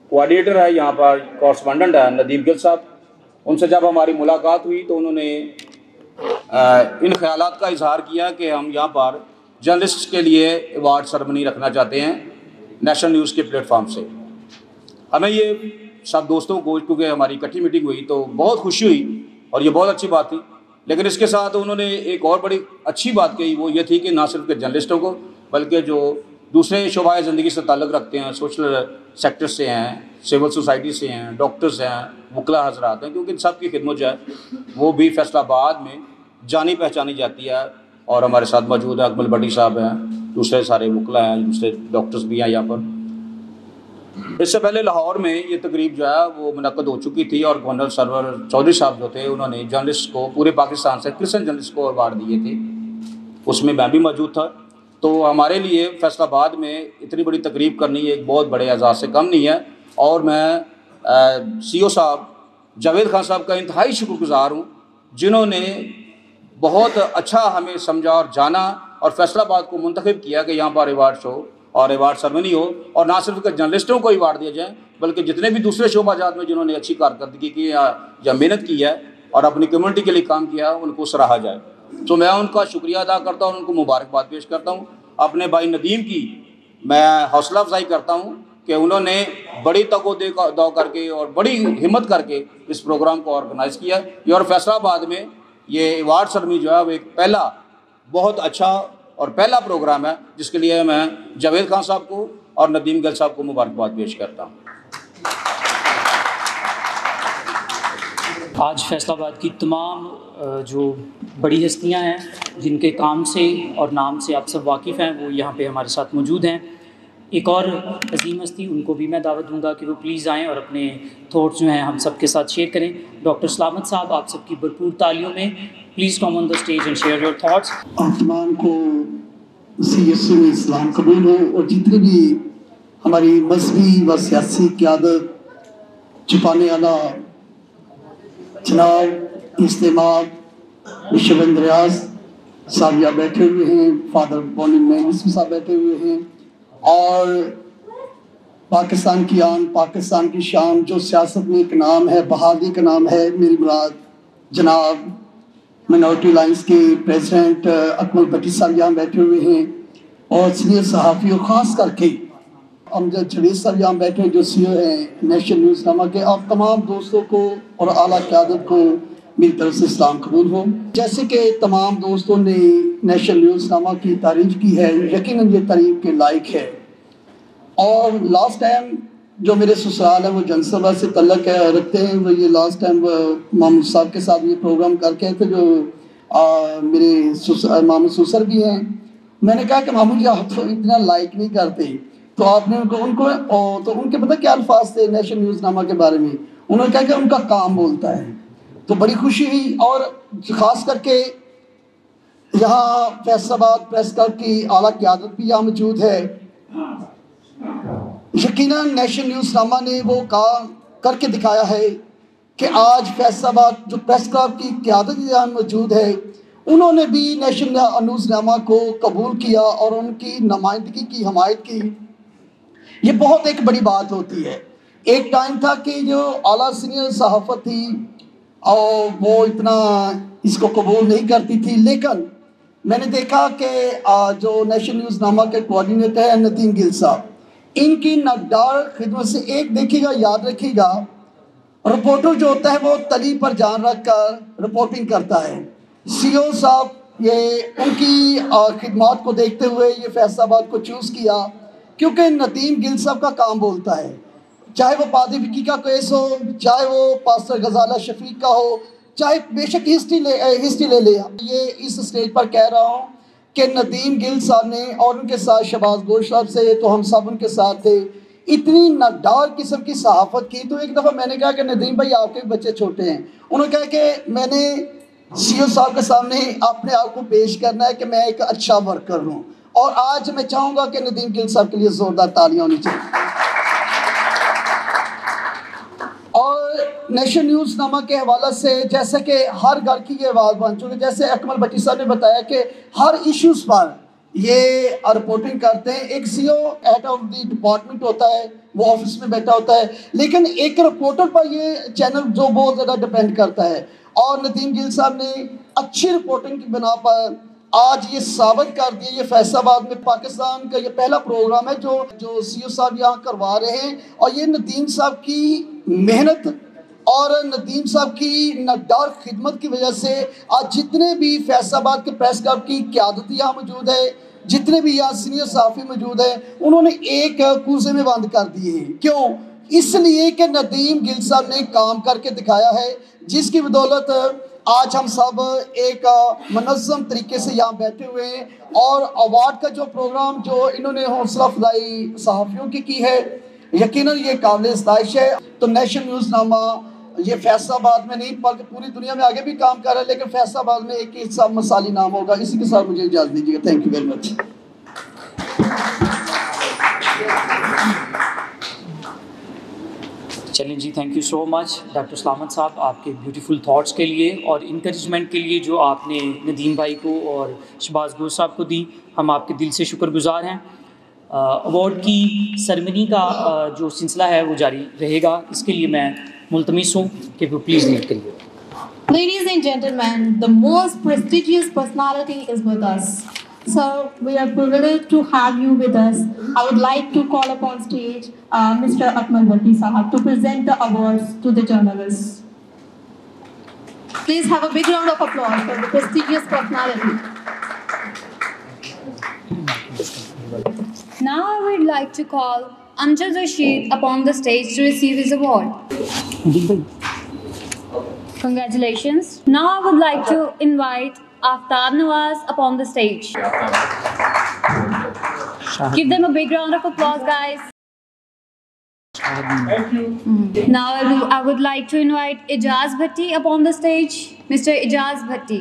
कोऑर्डिनेटर है यहाँ पर, कॉरस्पॉन्डेंट है नदीम गिल साहब। उनसे जब हमारी मुलाकात हुई तो उन्होंने इन ख्यालात का इजहार किया कि हम यहाँ पर जर्नलिस्ट के लिए अवार्ड सेरेमनी रखना चाहते हैं नेशनल न्यूज़ के प्लेटफॉर्म से। हमें ये सब दोस्तों को, क्योंकि हमारी इकट्ठी मीटिंग हुई तो बहुत खुशी हुई और ये बहुत अच्छी बात थी। लेकिन इसके साथ उन्होंने एक और बड़ी अच्छी बात कही, वो ये थी कि ना सिर्फ के जर्नलिस्टों को बल्कि जो दूसरे शोबाए ज़िंदगी से ताल्लुक़ रखते हैं, सोशल सेक्टर से हैं, सिविल सोसाइटी से हैं, डॉक्टर्स हैं, वकला हजरात हैं, क्योंकि इन सब की खिदमत जो है वो भी फैसलाबाद में जानी पहचानी जाती है। और हमारे साथ मौजूद है अकमल भट्टी साहब हैं, दूसरे सारे वकला हैं, दूसरे डॉक्टर्स भी हैं यहाँ पर। इससे पहले लाहौर में ये तकरीब जो है वो मुनक़्क़द हो चुकी थी और गवर्नर सरवर चौधरी साहब जो थे उन्होंने जर्नलिस्ट को, पूरे पाकिस्तान से क्रिश्चियन जर्नलिस्ट को अवार्ड दिए थे, उसमें मैं भी मौजूद था। तो हमारे लिए फैसलाबाद में इतनी बड़ी तकरीब करनी एक बहुत बड़े एजाज़ से कम नहीं है। और मैं CEO साहब जावेद खान साहब का इंतहाई शुक्रगुज़ार हूँ, जिन्होंने बहुत अच्छा हमें समझा और जाना और फैसलाबाद को मुंतखब किया कि यहाँ पर अवार्ड शो और अवार्ड सेरेमनी हो, और ना सिर्फ जर्नलिस्टों को अवार्ड दिया जाए बल्कि जितने भी दूसरे शोबाजात में जिन्होंने अच्छी कारकर्दगी की या मेहनत की है और अपनी कम्युनिटी के लिए काम किया, उनको सराहा जाए। तो मैं उनका शुक्रिया अदा करता हूँ, उनको मुबारकबाद पेश करता हूँ। अपने भाई नदीम की मैं हौसला अफजाई करता हूँ कि उन्होंने बड़ी तगो-दो करके और बड़ी हिम्मत करके इस प्रोग्राम को ऑर्गेनाइज़ किया। और फैसलाबाद में ये अवार्ड सेरेमनी जो है वो एक पहला बहुत अच्छा और पहला प्रोग्राम है, जिसके लिए मैं जावेद खान साहब को और नदीम गिल साहब को मुबारकबाद पेश करता हूँ। आज फैसलाबाद की तमाम जो बड़ी हस्तियां हैं जिनके काम से और नाम से आप सब वाकिफ़ हैं, वो यहाँ पे हमारे साथ मौजूद हैं। एक और अजीम हस्ती, उनको भी मैं दावत दूंगा कि वो प्लीज़ आएँ और अपने थॉट्स जो हैं हम सब के साथ शेयर करें। डॉक्टर सलामत साहब, आप सबकी भरपूर तालियों में please come on the stage and share your thoughts. आप तमाम को यीशु में इस्लाम कबूल हो, और जितनी भी हमारी मजहबी व सियासी क़यादत छुपाने वाला जनाब इस्तेमाल विशवंद रियाज साहब यहाँ बैठे हुए हैं, फादर बोनी मैनस साहब बैठे हुए हैं, और पाकिस्तान की आन, पाकिस्तान की शान, जो सियासत में एक नाम है, बहादुरी का नाम है, मेरी मुराद जनाब माइनॉरिटी लाइन्स के प्रेसिडेंट अकमल भट्टी साहब यहाँ बैठे हुए हैं, और सीनियर सहाफ़ी और ख़ास करके अमजद जवेद साहब यहाँ बैठे हैं जो CEO हैं नेशनल न्यूज़ नामा के। आप तमाम दोस्तों को और आला क़यादत को मेरी तरफ से इस्लाम कबूल हो। जैसे कि तमाम दोस्तों ने नेशनल न्यूज़ नामा की तारीफ़ की है, यकीनन ये तारीफ़ के लायक है। और लास्ट टाइम जो मेरे ससुराल है वो जनसभा से तल्लक रखते हैं, वो ये लास्ट टाइम मामूद साहब के साथ ये प्रोग्राम करके थे, जो मेरे मामूद ससुर भी हैं। मैंने कहा कि मामूद जी आप तो इतना लाइक नहीं करते, तो आपने उनको तो उनके पता क्या अल्फाज थे नेशनल न्यूज़ नामा के बारे में, उन्होंने कहा कि उनका काम बोलता है। तो बड़ी खुशी हुई, और ख़ास करके यहाँ फैसलाबाद प्रेस क्लब की आला क़यादत भी यहाँ मौजूद है। यकीनन नेशनल न्यूज़ नामा ने वो काम करके दिखाया है कि आज फैसलाबाद जो प्रेस क्लब की क़यादत यहाँ मौजूद है, उन्होंने भी नेशनल न्यूज़ नामा को कबूल किया और उनकी नुमाइंदगी की, हमायत की। ये बहुत एक बड़ी बात होती है। एक टाइम था कि जो आला सीनियर सहाफ़त थी और वो इतना इसको कबूल नहीं करती थी, लेकिन मैंने देखा कि जो नेशनल न्यूज़ नामा के कोऑर्डिनेटर हैं नदीम गिल साहब, इनकी नकदार खिदमत से एक देखिएगा, याद रखिएगा, रिपोर्टर जो होता है वो तली पर जान रख कर रिपोर्टिंग करता है। CEO साहब ये उनकी खिदमत को देखते हुए ये फैसलाबाद को चूज़ किया, क्योंकि नदीम गिल साहब का काम बोलता है, चाहे वो पादी विकी का केस हो, चाहे वो पास्टर गजाला शफीक का हो, चाहे बेशक हिस्ट्री ले ले। ये इस स्टेज पर कह रहा हूँ कि नदीम गिल साहब ने और उनके साथ शहबाज गोश साहब से, तो हम सब उनके साथ थे, इतनी नकदार किस्म की सहाफ़त की। तो एक दफ़ा मैंने कहा कि नदीम भाई आपके बच्चे छोटे हैं, उन्होंने कहा कि मैंने CEO साहब के सामने अपने आप को पेश करना है कि मैं एक अच्छा वर्कर हूँ, और आज मैं चाहूँगा कि नदीम गिल साहब के लिए ज़ोरदार तालियाँ होनी चाहिए। और नेशनल न्यूज़ नामा के हवाले से जैसे कि हर घर की ये आवाज़ बन चुकी है, जैसे अकमल भट्टी साहब ने बताया कि हर इश्यूज़ पर ये रिपोर्टिंग करते हैं। एक CEO head of the department होता है, वो ऑफिस में बैठा होता है, लेकिन एक रिपोर्टर पर ये चैनल जो बहुत ज़्यादा डिपेंड करता है। और नदीम गिल साहब ने अच्छी रिपोर्टिंग की बिना पर आज ये साबित कर दिया। ये फैसलाबाद में पाकिस्तान का ये पहला प्रोग्राम है जो सीईओ साहब यहाँ करवा रहे हैं, और ये नदीम साहब की मेहनत और नदीम साहब की नड्डार खिदमत की वजह से आज जितने भी फैसलाबाद के प्रेस क्लब की क़यादत यहाँ मौजूद है, जितने भी यहाँ सीनियर सहाफ़ी मौजूद हैं, उन्होंने एक कूजे में बंद कर दिए हैं। क्यों? इसलिए कि नदीम गिल साहब ने काम करके दिखाया है, जिसकी बदौलत आज हम सब एक मुनज़्ज़म तरीके से यहाँ बैठे हुए हैं। और अवार्ड का जो प्रोग्राम जो इन्होंने हौसला अफजाई सहाफ़ियों की है, यकीनन ये काबिल सताइश है। तो नेशन न्यूज़ नामा ये फैसलाबाद में नहीं बल्कि पूरी दुनिया में आगे भी काम कर रहा है, लेकिन फैसलाबाद में एक ही सब मिसाली नाम होगा। इसी के साथ मुझे इजाज़त दीजिएगा। Thank you very much. चलें जी, thank you so much doctor Salamat Sahab, आपके ब्यूटीफुल थॉट्स के लिए और इंकरेजमेंट के लिए जो आपने नदीम भाई को और शहबाज गोश साहब को दी। हम आपके दिल से शुक्रगुजार हैं। अवार्ड की सेरेमनी का जो सिलसिला है वो जारी रहेगा। इसके लिए मैं मुल्तमिस हूँ कि वो प्लीज़ लीड करिए। Ladies and gentlemen, the most prestigious personality is with us. So we are privileged to have you with us. I would like to call upon stage Mr. Akmal Bhatti Sahab to present the awards to the journalists. Please have a big round of applause for the prestigious personality. Now I would like to call Amjad Rashid upon the stage to receive his award. Congratulations. Now I would like to invite Aftab Nawaz upon the stage. Give them a big round of applause, guys. Thank you. Now I would like to invite Ijaz Bhatti upon the stage. Mr. Ijaz Bhatti.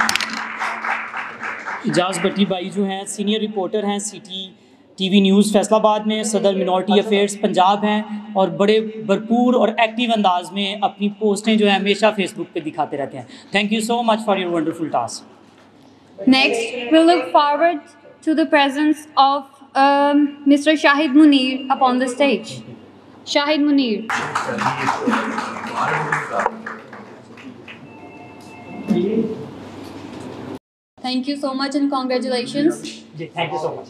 Ijaz Bhatti भाई जो हैं सीनियर रिपोर्टर हैं सिटी टीवी न्यूज़ फैसलाबाद में, सदर मिनॉरिटी अफेयर्स पंजाब हैं और बड़े भरपूर और एक्टिव अंदाज में अपनी पोस्टें जो है हमेशा फेसबुक पे दिखाते रहते हैं। Thank you so much for your wonderful task. Next, we look forward to the presence of Mr. Shahid Munir upon the stage. Shahid Munir. Thank you so much and congratulations. Thank you so much.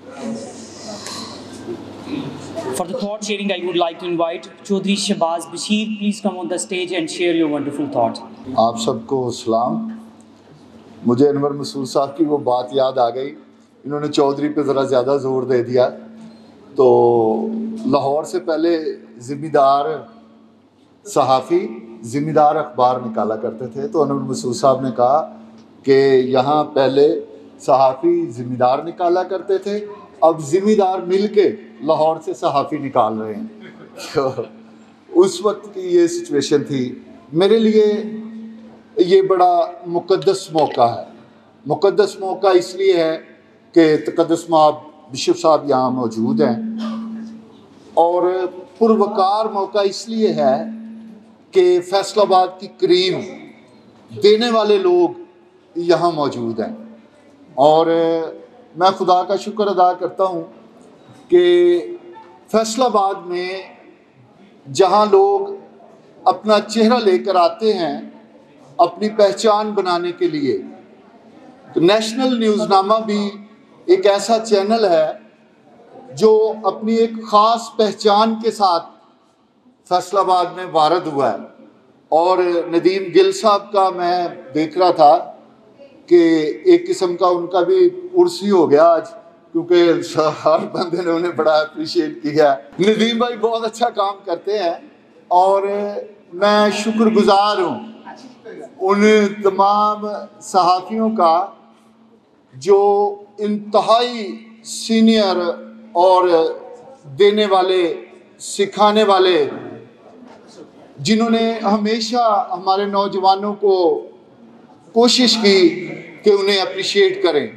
For the thought sharing, I would like to invite Chaudhry Shahbaz Bashir. Please come on the stage and share your wonderful thought. आप सबको सलाम। मुझे अनवर मसूद साहब की वो बात याद आ गई, इन्होंने चौधरी पे ज़रा ज़्यादा ज़ोर दे दिया। तो लाहौर से पहले ज़िम्मेदार सहाफ़ी ज़िम्मेदार अखबार निकाला करते थे, तो अनवर मसूद साहब ने कहा कि यहाँ पहले सहाफ़ी ज़िम्मेदार निकाला करते थे, अब ज़िम्मेदार मिल के लाहौर से सहाफ़ी निकाल रहे हैं। तो उस वक्त की ये सिचुएशन थी। मेरे लिए ये बड़ा मुक़द्दस मौका है। मुक़द्दस मौका इसलिए है कि तक़द्दुस माब बिशप साहब यहाँ मौजूद हैं, और पुरवकार मौका इसलिए है कि फैसलाबाद की क्रीम देने वाले लोग यहाँ मौजूद हैं। और मैं खुदा का शुक्र अदा करता हूँ कि फैसलाबाद में जहाँ लोग अपना चेहरा लेकर आते हैं अपनी पहचान बनाने के लिए, तो नेशनल न्यूज़नामा भी एक ऐसा चैनल है जो अपनी एक ख़ास पहचान के साथ फैसलाबाद में वारद हुआ है। और नदीम गिल साहब का मैं देख रहा था कि एक किस्म का उनका भी उर्स ही हो गया आज, क्योंकि हर बंदे ने उन्हें बड़ा अप्रिशिएट किया। नदीम भाई बहुत अच्छा काम करते हैं और मैं शुक्रगुजार हूँ उन तमाम सहाफ़ियों का जो इंतहाई सीनियर और देने वाले, सिखाने वाले, जिन्होंने हमेशा हमारे नौजवानों को कोशिश की कि उन्हें अप्रिशिएट करें।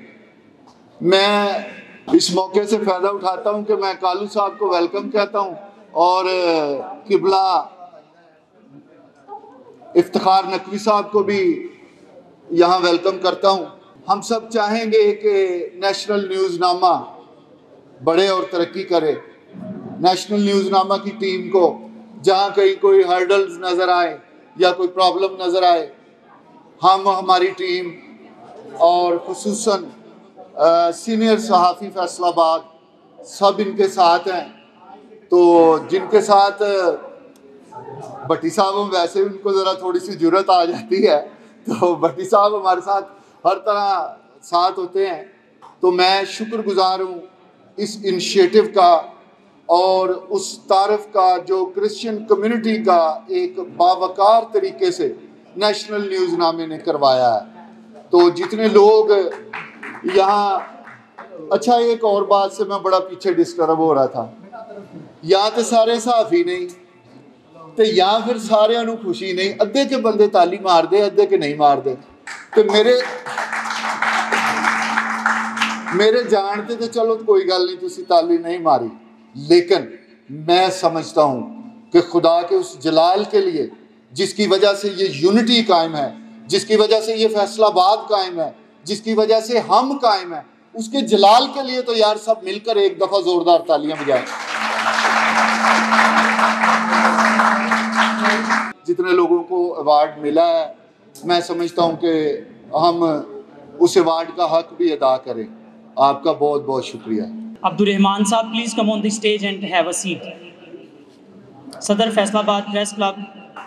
मैं इस मौके से फ़ायदा उठाता हूं कि मैं कालू साहब को वेलकम कहता हूं और किबला इफ्तिखार नकवी साहब को भी यहाँ वेलकम करता हूं। हम सब चाहेंगे कि नेशनल न्यूज़नामा बढ़े और तरक्की करे। नेशनल न्यूज़नामा की टीम को जहाँ कहीं कोई हर्डल्स नज़र आए या कोई प्रॉब्लम नज़र आए, हम हमारी टीम और खुसूसन सीनियर सहाफ़ी फैसलाबाद सब इनके साथ हैं। तो जिनके साथ भट्टी साहब, वैसे उनको ज़रा थोड़ी सी जुर्रत आ जाती है, तो भट्टी साहब हमारे साथ हर तरह साथ होते हैं। तो मैं शुक्रगुजार हूँ इस इनिशिएटिव का और उस तारफ़ का जो क्रिश्चियन कम्युनिटी का एक बावकार तरीके से नेशनल न्यूज़नामे ने करवाया है। तो जितने लोग यहाँ, अच्छा एक और बात से मैं बड़ा पीछे डिस्टर्ब हो रहा था, या तो सारे सहाफ़ी नहीं तो या फिर सारे खुशी नहीं, अद्धे के बंदे ताली मार दे, अद्धे के नहीं मार दे। तो मेरे जानते तो चलो कोई गल नहीं, तुसी ताली नहीं मारी, लेकिन मैं समझता हूँ कि खुदा के उस जलाल के लिए जिसकी वजह से ये यूनिटी कायम है, जिसकी वजह से ये फैसलाबाद कायम है, जिसकी वजह से हम कायम है, उसके जलाल के लिए तो यार सब मिलकर एक दफ़ा ज़ोरदार तालियां बजाएं। जितने लोगों को अवार्ड मिला है, मैं समझता हूं कि हम उस अवार्ड का हक भी अदा करें। आपका बहुत बहुत शुक्रिया। Abdurrahman Sahab, please come on the stage and have a seat. सदर फैसलाबाद प्रेस क्लब,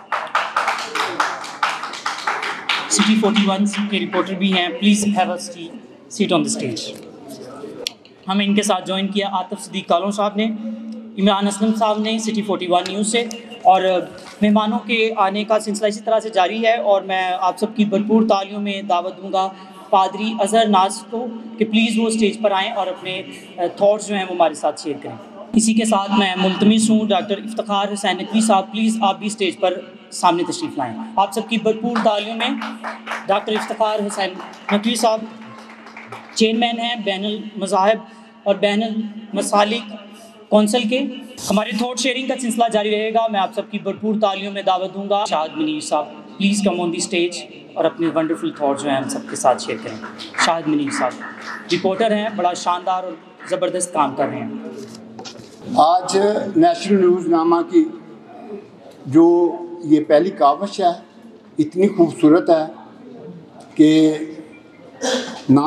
सिटी 41 के रिपोर्टर भी हैं, please have a seat on the stage. हमें इनके साथ ज्वाइन किया आतिफ सिद्दीक कालों साहब ने, इमरान असलम साहब ने सिटी 41 न्यूज़ से, और मेहमानों के आने का सिलसिला इसी तरह से जारी है। और मैं आप सबकी भरपूर तालियों में दावत दूंगा पादरी अज़हर नाज को कि प्लीज़ वो स्टेज पर आएँ और अपने थॉट्स जो हैं वो हमारे साथ शेयर करें। इसी के साथ मैं मुल्तमिस हूँ डॉक्टर इफ्तिखार हुसैन नकवी साहब, प्लीज़ आप भी स्टेज पर सामने तशरीफ़ लाएँ। आप सबकी भरपूर तालियों में डॉक्टर इफ्तिखार हुसैन नकवी साहब चेयरमैन हैं बैनुल मज़ाहिब और बैनुल मसालिक कौंसिल के। हमारी थॉट शेयरिंग का सिलसिला जारी रहेगा। मैं आप सबकी भरपूर तालियों में दावत दूंगा। Shahid Munir Sahab, please come on the stage और अपने वंडरफुल थॉट जो हैं हम सबके साथ शेयर करें। शाहिद मुनीर साहब रिपोर्टर हैं, बड़ा शानदार और ज़बरदस्त काम कर रहे हैं। आज नेशनल न्यूज़नामा की जो ये पहली कावश है, इतनी खूबसूरत है कि ना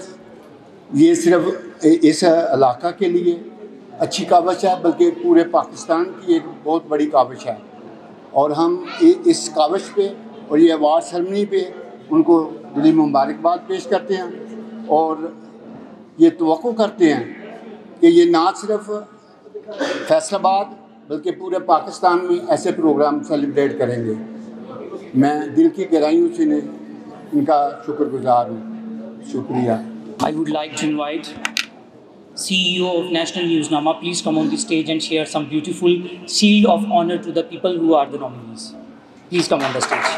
सिर्फ इस इलाका के लिए अच्छी कावश है, बल्कि पूरे पाकिस्तान की एक बहुत बड़ी कावश है। और हम इस कावश पे और ये अवार्ड सेरेमनी पे उनको दिली मुबारकबाद पेश करते हैं और ये तवक्को करते हैं कि ये ना सिर्फ फैसलाबाद बल्कि पूरे पाकिस्तान में ऐसे प्रोग्राम सेलिब्रेट करेंगे। मैं दिल की गहराइयों से इनका शुक्रगुजार हूँ। शुक्रिया। I would like to invite CEO of National Newsnama, please come on the stage and share some beautiful shield of honor to the people who are the nominees. Please come on the stage.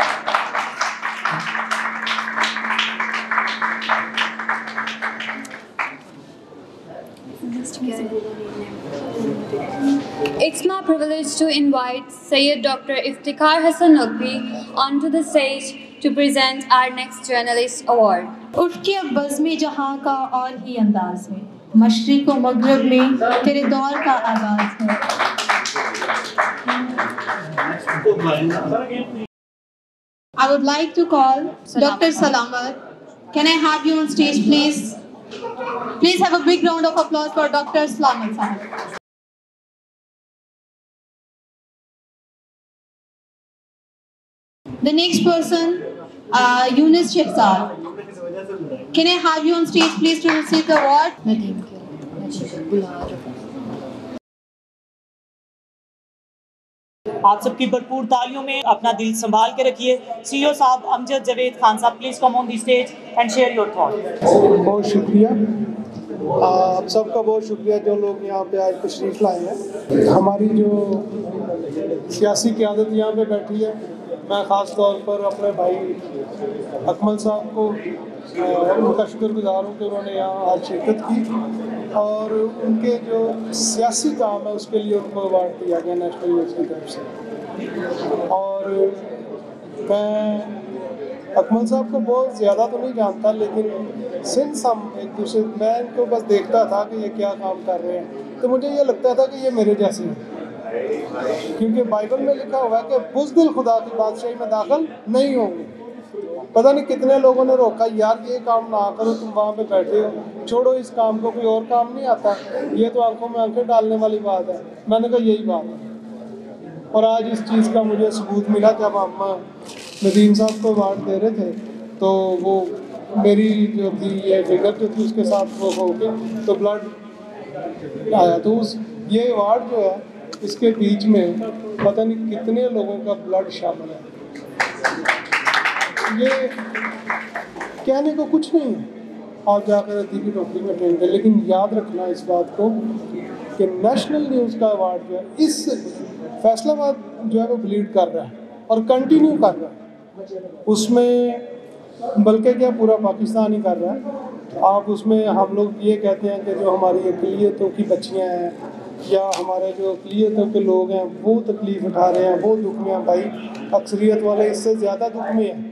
It's my privilege to invite Sayyid Dr. Iftikhar Hassan Naqvi onto the stage to present our next journalist award. उठ के अब बज़्म जहाँ का और ही अंदाज है, मशरिक़ व मग़रिब में तेरे दौर का आगाज़ है। I would like to call Dr. Salamat. Can I have you on stage, please? Please have a big round of applause for Dr. Salamat sahab. The next person, Yunus Shehzad. Can I have you on stage, please, to receive the award? आप सबकी भरपूर तालियों में अपना दिल संभाल के रखिए। CEO साहब Amjad Javed Khan Sahab, please come on the stage and share your thought. बहुत शुक्रिया, आप सबका बहुत शुक्रिया जो लोग यहाँ पे आज तशरीफ़ लाए हैं। हमारी जो सियासी क़यादत यहाँ पे बैठी है, मैं ख़ास तौर पर अपने भाई अकमल साहब को उनका शुक्रगुजार हूँ कि उन्होंने यहाँ आज शिरकत की और उनके जो सियासी काम है उसके लिए उनको अवार्ड दिया गया नेशनल न्यूज़ की तरफ से। और मैं अकमल साहब को बहुत ज़्यादा तो नहीं जानता, लेकिन सिंस हम एक दूसरे, मैं इनको बस देखता था कि ये क्या काम कर रहे हैं, तो मुझे ये लगता था कि ये मेरे जैसे हैं, क्योंकि बाइबल में लिखा हुआ है कि बुज़दिल खुदा की बादशाही में दाखिल नहीं होंगे। पता नहीं कितने लोगों ने रोका, यार ये काम ना करो, तुम वहाँ पे बैठे हो, छोड़ो इस काम को, कोई और काम नहीं आता, ये तो आंखों में आंखें डालने वाली बात है। मैंने कहा यही बात है, और आज इस चीज़ का मुझे सबूत मिला। जब हम नदीम साहब को अवार्ड दे रहे थे तो वो मेरी जो थी ये फिगर जो थी उसके साथ वो हो के तो ब्लड आया, तो उस ये अवार्ड जो है इसके बीच में पता नहीं कितने लोगों का ब्लड शामिल है। ये कहने को कुछ नहीं है, आप जाकर अतीब की टोकरी में फेंक दें, लेकिन याद रखना इस बात को कि नेशनल न्यूज़ का अवार्ड जो है इस फैसलाबाद जो है वो लीड कर रहा है और कंटिन्यू कर रहा है, उसमें बल्कि क्या पूरा पाकिस्तान ही कर रहा है। आप उसमें हम लोग ये कहते हैं कि जो हमारी अक़लियतों की बच्चियाँ हैं या हमारे जो अक़लियतों के लोग हैं वो तकलीफ़ उठा रहे हैं, वो दुख में हैं। भाई अक्सरियत वाले इससे ज़्यादा दुख में हैं,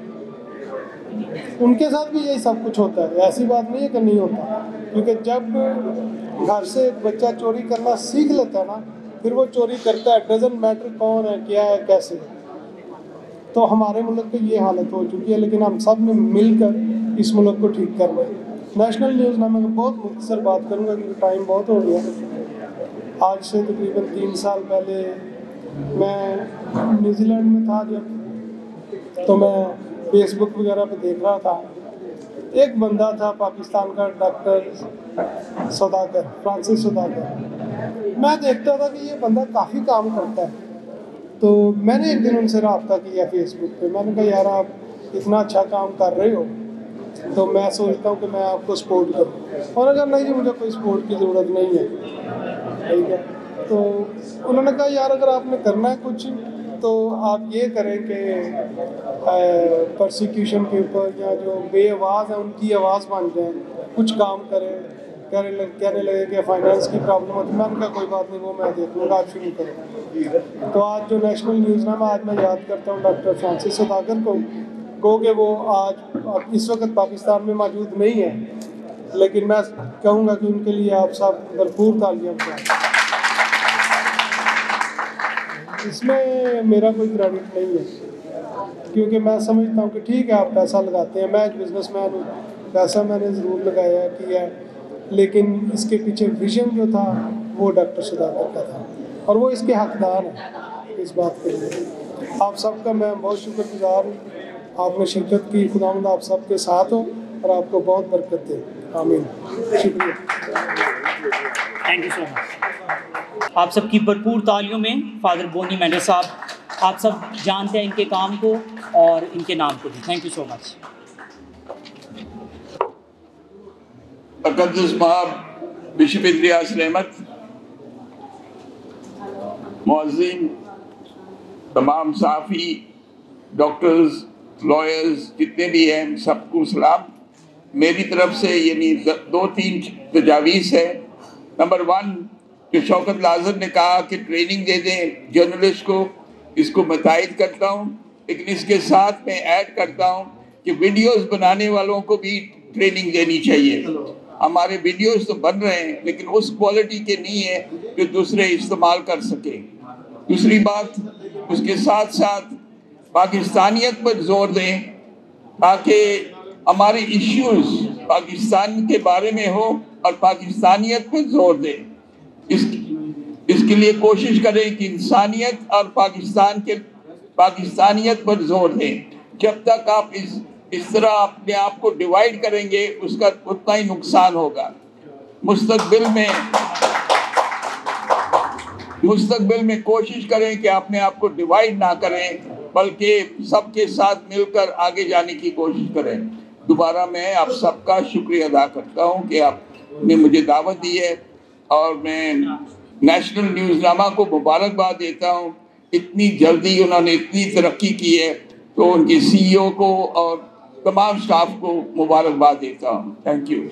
उनके साथ भी यही सब कुछ होता है, ऐसी बात नहीं है कि नहीं होता। क्योंकि जब घर से एक बच्चा चोरी करना सीख लेता है ना, फिर वो चोरी करता है, डजंट मैटर कौन है, क्या है, कैसे। तो हमारे मुल्क की ये हालत हो चुकी है, लेकिन हम सब ने मिलकर इस मुल्क को ठीक करना है। नेशनल न्यूज़ नामे में बहुत मुख्तसर बात करूँगा क्योंकि टाइम बहुत हो गया। आज से तकरीबन 3 साल पहले मैं न्यूजीलैंड में था जब, तो मैं फेसबुक वगैरह पे देख रहा था, एक बंदा था पाकिस्तान का, डॉक्टर सौदागर, फ्रांसिस सौदागर। मैं देखता था कि ये बंदा काफ़ी काम करता है, तो मैंने एक दिन उनसे रब्ता किया फेसबुक पे। मैंने कहा यार आप इतना अच्छा काम कर रहे हो तो मैं सोचता हूँ कि मैं आपको सपोर्ट करूँ। और अगर नहीं जी मुझे कोई सपोर्ट की ज़रूरत नहीं है, ठीक है। तो उन्होंने कहा यार अगर आपने करना है कुछ तो आप ये करें कि परसिक्यूशन के ऊपर या जो बेआवाज़ है उनकी आवाज़ बन जाए, कुछ काम करें। कहने लगे कि फाइनेंस की प्रॉब्लम होती है। मैंने कहा कोई बात नहीं, वो मैं देख लूँगा, आप शुरू करें। तो आज जो नेशनल न्यूज़ नामा आज मैं याद करता हूँ डॉक्टर फ्रांसिस सौदागर को कि वो आज इस वक्त पाकिस्तान में मौजूद नहीं है, लेकिन मैं कहूँगा कि उनके लिए आप सब भरपूर तालियां बजाएं। इसमें मेरा कोई क्रेडिट नहीं है, क्योंकि मैं समझता हूँ कि ठीक है आप पैसा लगाते हैं, मैं एक बिजनेसमैन हूँ, पैसा मैंने ज़रूर लगाया किया, लेकिन इसके पीछे विजन जो था वो डॉक्टर सौदागर का था और वो इसके हकदार हैं इस बात के लिए। आप सबका मैं बहुत शुक्रगुजार हूँ, आपने शिरकत की, खुदावंद आप सबके साथ हो और आपको बहुत बरकत दे, आमीन। शुक्रिया, थैंक यू सो मच। आप सबकी भरपूर तालियों में फादर बोनी मेंडल साहब, आप सब जानते हैं इनके काम को और इनके नाम को भी। Thank you so much. Muqaddas Sahab bishop इद्रियास रहमत, मुअज़्ज़िन, तमाम साफ़ी, डॉक्टर्स, लॉयर्स जितने भी हैं सबको सलाम। मेरी तरफ से यानी 2-3 तजावीज़ है। नंबर 1 जो शौकत लाज़र ने कहा कि ट्रेनिंग दे दें जर्नलिस्ट को, इसको मैं तायद करता हूँ, लेकिन इसके साथ मैं ऐड करता हूँ कि वीडियोस बनाने वालों को भी ट्रेनिंग देनी चाहिए। हमारे वीडियोस तो बन रहे हैं लेकिन उस क्वालिटी के नहीं है जो दूसरे इस्तेमाल कर सके। दूसरी बात, उसके साथ साथ पाकिस्तानियत पर जोर दें ताकि हमारे इश्यूज पाकिस्तान के बारे में हो और पाकिस्तानियत पर जोर दें। इसके लिए कोशिश करें कि इंसानियत और पाकिस्तानियत पर जोर दें। जब तक आप इस तरह अपने आप को डिवाइड करेंगे उसका उतना ही नुकसान होगा। मुस्तकबिल में कोशिश करें कि अपने आप को डिवाइड ना करें, बल्कि सबके साथ मिलकर आगे जाने की कोशिश करें। दोबारा मैं आप सबका शुक्रिया अदा करता हूं कि आपने मुझे दावत दी है और मैं नेशनल न्यूज़नामा को मुबारकबाद देता हूं। इतनी जल्दी उन्होंने इतनी तरक्की की है तो उनके CEO को और तमाम स्टाफ को मुबारकबाद देता हूँ। Thank you.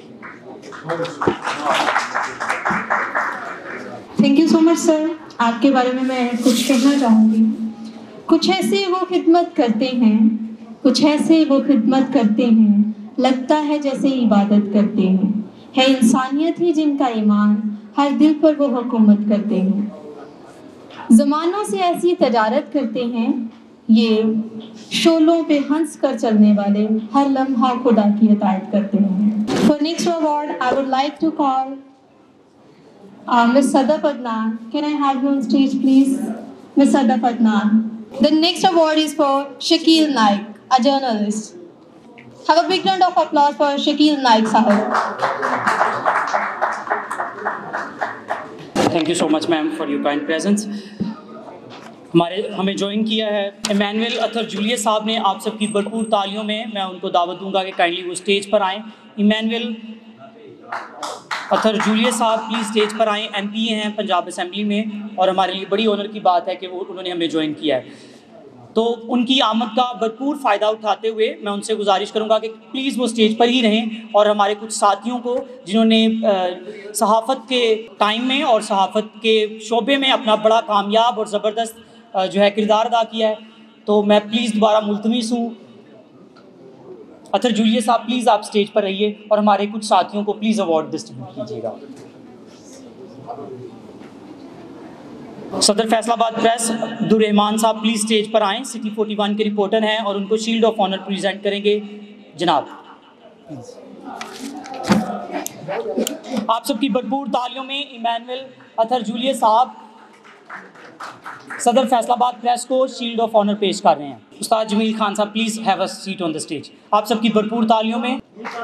Thank you so much sir. आपके बारे में मैं कुछ कहना चाहूँगी। कुछ ऐसे वो खिदमत करते हैं कुछ ऐसे वो खिदमत करते हैं, लगता है जैसे इबादत करते हैं। है इंसानियत ही जिनका ईमान, हर दिल पर वो हुकूमत करते हैं। ज़मानों से ऐसी तजारत करते हैं, ये शोलों पे हंस कर चलने वाले, हर लम्हा खुदा की अतायत करते हैं। For next award, I would like to call Miss Sadaf Adnan. Can I have you on stage, please? Miss Sadaf Adnan. The next award is for Shakil Naik, a journalist. Have a big round of applause for Shakil Naik sahab. Thank you so much, ma'am, for your kind presence. हमें ज्वाइन किया है इमैनुअल अतर जूलियस साहब ने। आप सबकी भरपूर तालियों में मैं उनको दावत दूंगा कि काइंडली वो स्टेज पर आएँ। Emmanuel Athar Julius Sahab please stage पर आएँ। MP हैं पंजाब असेंबली में और हमारे लिए बड़ी ऑनर की बात है कि उन्होंने हमें ज्वाइन किया है। तो उनकी आमद का भरपूर फ़ायदा उठाते हुए मैं उनसे गुजारिश करूंगा कि प्लीज़ वो स्टेज पर ही रहें और हमारे कुछ साथियों को जिन्होंने सहाफ़त के टाइम में और सहाफ़त के शोबे में अपना बड़ा कामयाब और ज़बरदस्त जो है किरदार अदा किया है, तो मैं प्लीज़ दोबारा मुल्तमिस हूँ अतर जूलियस साहब प्लीज़ आप स्टेज पर रहिए और हमारे कुछ साथियों को प्लीज़ अवार्ड डिस्ट्रीब्यूट कीजिएगा। सदर Faisalabad press Abdurrahman Sahab please stage पर आएँ। सिटी 41 के रिपोर्टर हैं और उनको शील्ड ऑफ ऑनर प्रेजेंट करेंगे जनाब। आप सबकी भरपूर तालियों में इमैनुअल अतर जूलियस साहब सदर फैसलाबाद प्रेस को शील्ड ऑफ ऑनर पेश कर रहे हैं। उस्ताद Jameel Khan Sahab please have a seat on the stage. आप सबकी भरपूर तालियों में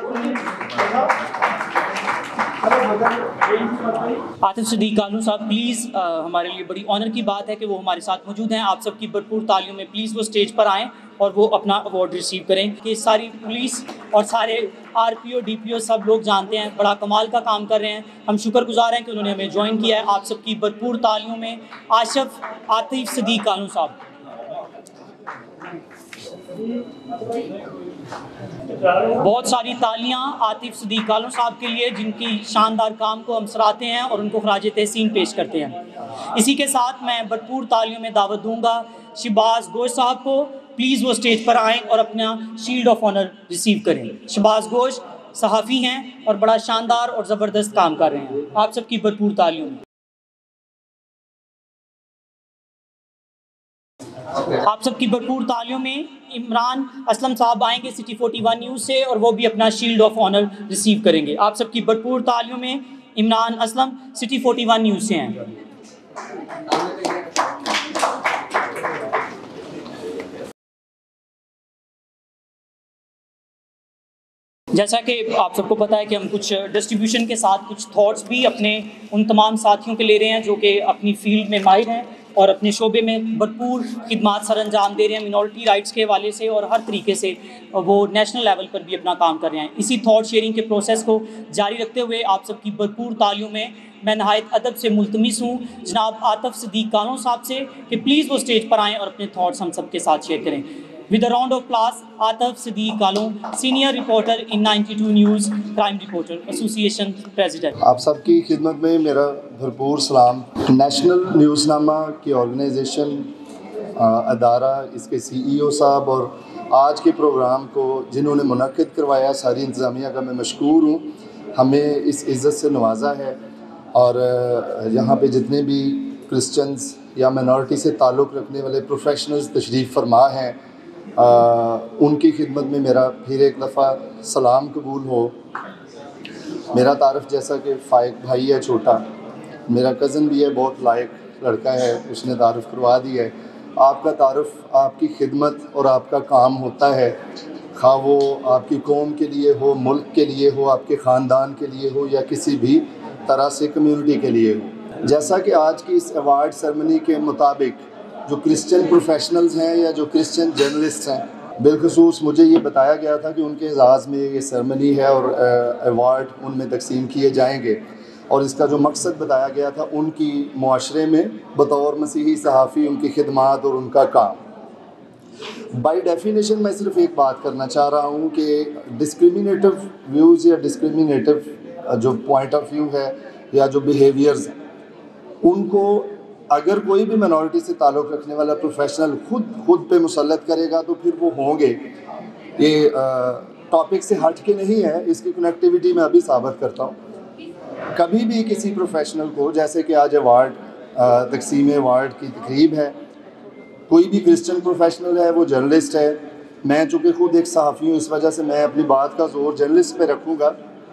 आतिफ सदीक कालू साहब प्लीज़, हमारे लिए बड़ी ऑनर की बात है कि वो हमारे साथ मौजूद हैं। आप सबकी भरपूर तालियों में प्लीज़ वो स्टेज पर आएँ और वो अपना अवार्ड रिसीव करें। कि सारी पुलिस और सारे RPO DPO सब लोग जानते हैं बड़ा कमाल का काम कर रहे हैं। हम शुक्रगुजार हैं कि उन्होंने हमें ज्वाइन किया है। आप सबकी भरपूर तालियों में आतिफ सदीक कालू साहब। बहुत सारी तालियां आतिफ सदीक कालू साहब के लिए जिनकी शानदार काम को हम सराहते हैं और उनको खराज तहसीन पेश करते हैं। इसी के साथ मैं भरपूर तालियों में दावत दूंगा शहबाज गोश साहब को। प्लीज़ वो स्टेज पर आएँ और अपना शील्ड ऑफ ऑनर रिसीव करें। शहबाज गोश सहाफ़ी हैं और बड़ा शानदार और ज़बरदस्त काम कर रहे हैं। आप सबकी भरपूर तालियों में आप सबकी भरपूर तालियों में इमरान असलम साहब आएंगे सिटी 41 न्यूज़ से और वो भी अपना शील्ड ऑफ ऑनर रिसीव करेंगे। आप सबकी भरपूर तालियों में इमरान असलम सिटी 41 न्यूज़ से हैं। जैसा कि आप सबको पता है कि हम कुछ डिस्ट्रीब्यूशन के साथ कुछ थॉट्स भी अपने उन तमाम साथियों के ले रहे हैं जो कि अपनी फील्ड में माहिर हैं और अपने शोबे में भरपूर खिदमात सर अंजाम दे रहे हैं मिनॉरिटी राइट्स के हवाले से और हर तरीके से वो नेशनल लेवल पर भी अपना काम कर रहे हैं। इसी थॉट शेयरिंग के प्रोसेस को जारी रखते हुए आप सबकी भरपूर तालियों में मैं नहायत अदब से मुल्तमिस हूँ जनाब आतिफ सदीक कालू साहब से कि प्लीज़ वो स्टेज पर आएँ और अपने थॉट्स हम सबके साथ शेयर करें। With a round of applause, Atif Siddiq Kalu, senior reporter in 92 News, Crime Reporter Association President. आप सबकी खिदमत में मेरा भरपूर सलाम। नेशनल न्यूज़नामा की ऑर्गेनाइजेशन अदारा, इसके CEO साहब और आज के प्रोग्राम को जिन्होंने मुनक्किद करवाया, सारी इंतज़ामिया का मैं मशकूर हूँ। हमें इस इज़्ज़त से नवाजा है और यहाँ पे जितने भी क्रिश्चियंस या मिनॉरिटी से ताल्लुक़ रखने वाले प्रोफेशनल्स तशरीफ़ फरमा हैं, उनकी खिदमत में मेरा फिर एक दफ़ा सलाम कबूल हो। मेरा तारफ़ जैसा कि फ़ाइक भाई है छोटा, मेरा कज़न भी है, बहुत लायक लड़का है, उसने तारफ़ करवा दिया है। आपका तारफ़ आपकी खिदमत और आपका काम होता है, खा वो आपकी कौम के लिए हो, मुल्क के लिए हो, आपके ख़ानदान के लिए हो या किसी भी तरह से कम्युनिटी के लिए हो। जैसा कि आज की इस अवार्ड सेरेमनी के मुताबिक जो क्रिश्चियन प्रोफेशनल्स हैं या जो क्रिश्चियन जर्नलिस्ट हैं, बिलखसूस मुझे ये बताया गया था कि उनके एजाज़ में ये सेरेमनी है और अवार्ड उनमें तकसीम किए जाएंगे और इसका जो मकसद बताया गया था उनकी मुआशरे में बतौर मसीही सहाफ़ी उनकी खिदमात और उनका काम। बाय डेफिनेशन मैं सिर्फ एक बात करना चाह रहा हूँ कि डिस्क्रिमिनेटिव व्यूज़ या डिस्क्रिमिनेटिव जो पॉइंट ऑफ व्यू है या जो बिहेवियर्स हैं, उनको अगर कोई भी मिनॉरिटी से ताल्लुक़ रखने वाला प्रोफेशनल खुद पे मुसल्लत करेगा तो फिर वो होंगे। ये टॉपिक से हट के नहीं है, इसकी कनेक्टिविटी मैं अभी साबित करता हूँ। कभी भी किसी प्रोफेशनल को, जैसे कि आज अवार्ड तकसीम अवार्ड की तकरीब है, कोई भी क्रिश्चियन प्रोफेशनल है, वो जर्नलिस्ट है, मैं चूँकि खुद एक सहाफ़ी हूँ, इस वजह से मैं अपनी बात का ज़ोर जर्नलिस्ट पे रखूँगा।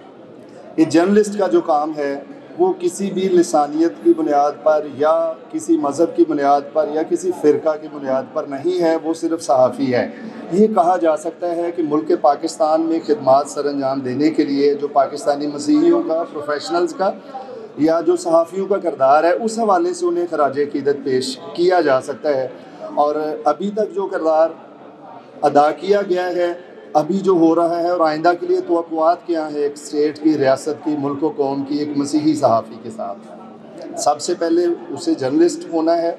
ये जर्नलिस्ट का जो काम है वो किसी भी लिसानियत की बुनियाद पर या किसी मज़हब की बुनियाद पर या किसी फ़िरका की बुनियाद पर नहीं है, वो सिर्फ़ सहाफ़ी है। ये कहा जा सकता है कि मुल्क पाकिस्तान में खिदमात सर अंजाम देने के लिए जो पाकिस्तानी मसीहियों का, प्रोफेशनल्स का या जो सहाफ़ियों का किरदार है, उस हवाले से उन्हें खराज अक़ीदत पेश किया जा सकता है। और अभी तक जो किरदार अदा किया गया है, अभी जो हो रहा है और आइंदा के लिए तवक्कुआत क्या है एक स्टेट की, रियासत की, मुल्क व कौम की, एक मसीही सहाफ़ी के साथ? सबसे पहले उसे जर्नलिस्ट होना है।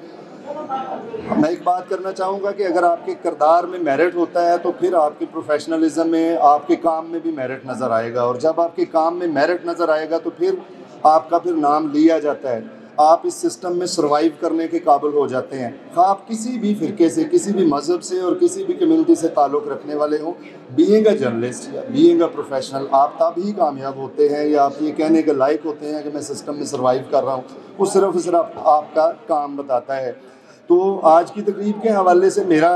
मैं एक बात करना चाहूँगा कि अगर आपके किरदार में मेरिट होता है तो फिर आपके प्रोफेशनलिज्म में, आपके काम में भी मेरिट नज़र आएगा, और जब आपके काम में मेरिट नज़र आएगा तो फिर आपका फिर नाम लिया जाता है, आप इस सिस्टम में सर्वाइव करने के काबिल हो जाते हैं। आप किसी भी फ़िरके से, किसी भी मज़हब से और किसी भी कम्युनिटी से ताल्लुक़ रखने वाले हों, बीइंग अ जर्नलिस्ट या बीइंग अ प्रोफेशनल, आप तब ही कामयाब होते हैं या आप ये कहने के लायक होते हैं कि मैं सिस्टम में सर्वाइव कर रहा हूँ। वो सिर्फ आपका काम बताता है। तो आज की तकरीब के हवाले से मेरा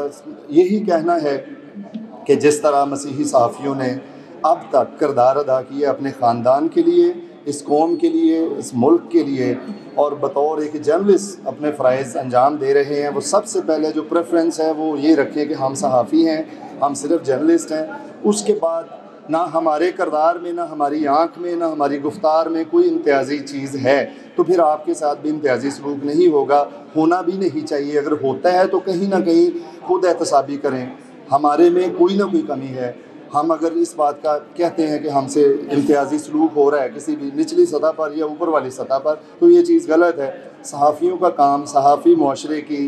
यही कहना है कि जिस तरह मसीही सहाफ़ियों ने अब तक किरदार अदा किया अपने ख़ानदान के लिए, इस कौम के लिए, इस मुल्क के लिए, और बतौर एक जर्नलिस्ट अपने फ़राइज़ अंजाम दे रहे हैं, वो सबसे पहले जो प्रेफरेंस है वो ये रखें कि हम सहाफ़ी हैं, हम सिर्फ जर्नलिस्ट हैं। उसके बाद ना हमारे किरदार में, ना हमारी आँख में, ना हमारी गुफ्तार में कोई इम्तियाज़ी चीज़ है, तो फिर आपके साथ भी इम्तियाज़ी सलूक नहीं होगा, होना भी नहीं चाहिए। अगर होता है तो कहीं ना कहीं खुद एहतसाबी करें, हमारे में कोई ना कोई कमी है। हम अगर इस बात का कहते हैं कि हमसे इम्तियाज़ी सलूक हो रहा है किसी भी निचली सतह पर या ऊपर वाली सतह पर, तो ये चीज़ गलत है। सहाफ़ियों का काम, सहाफ़ी मुआशरे की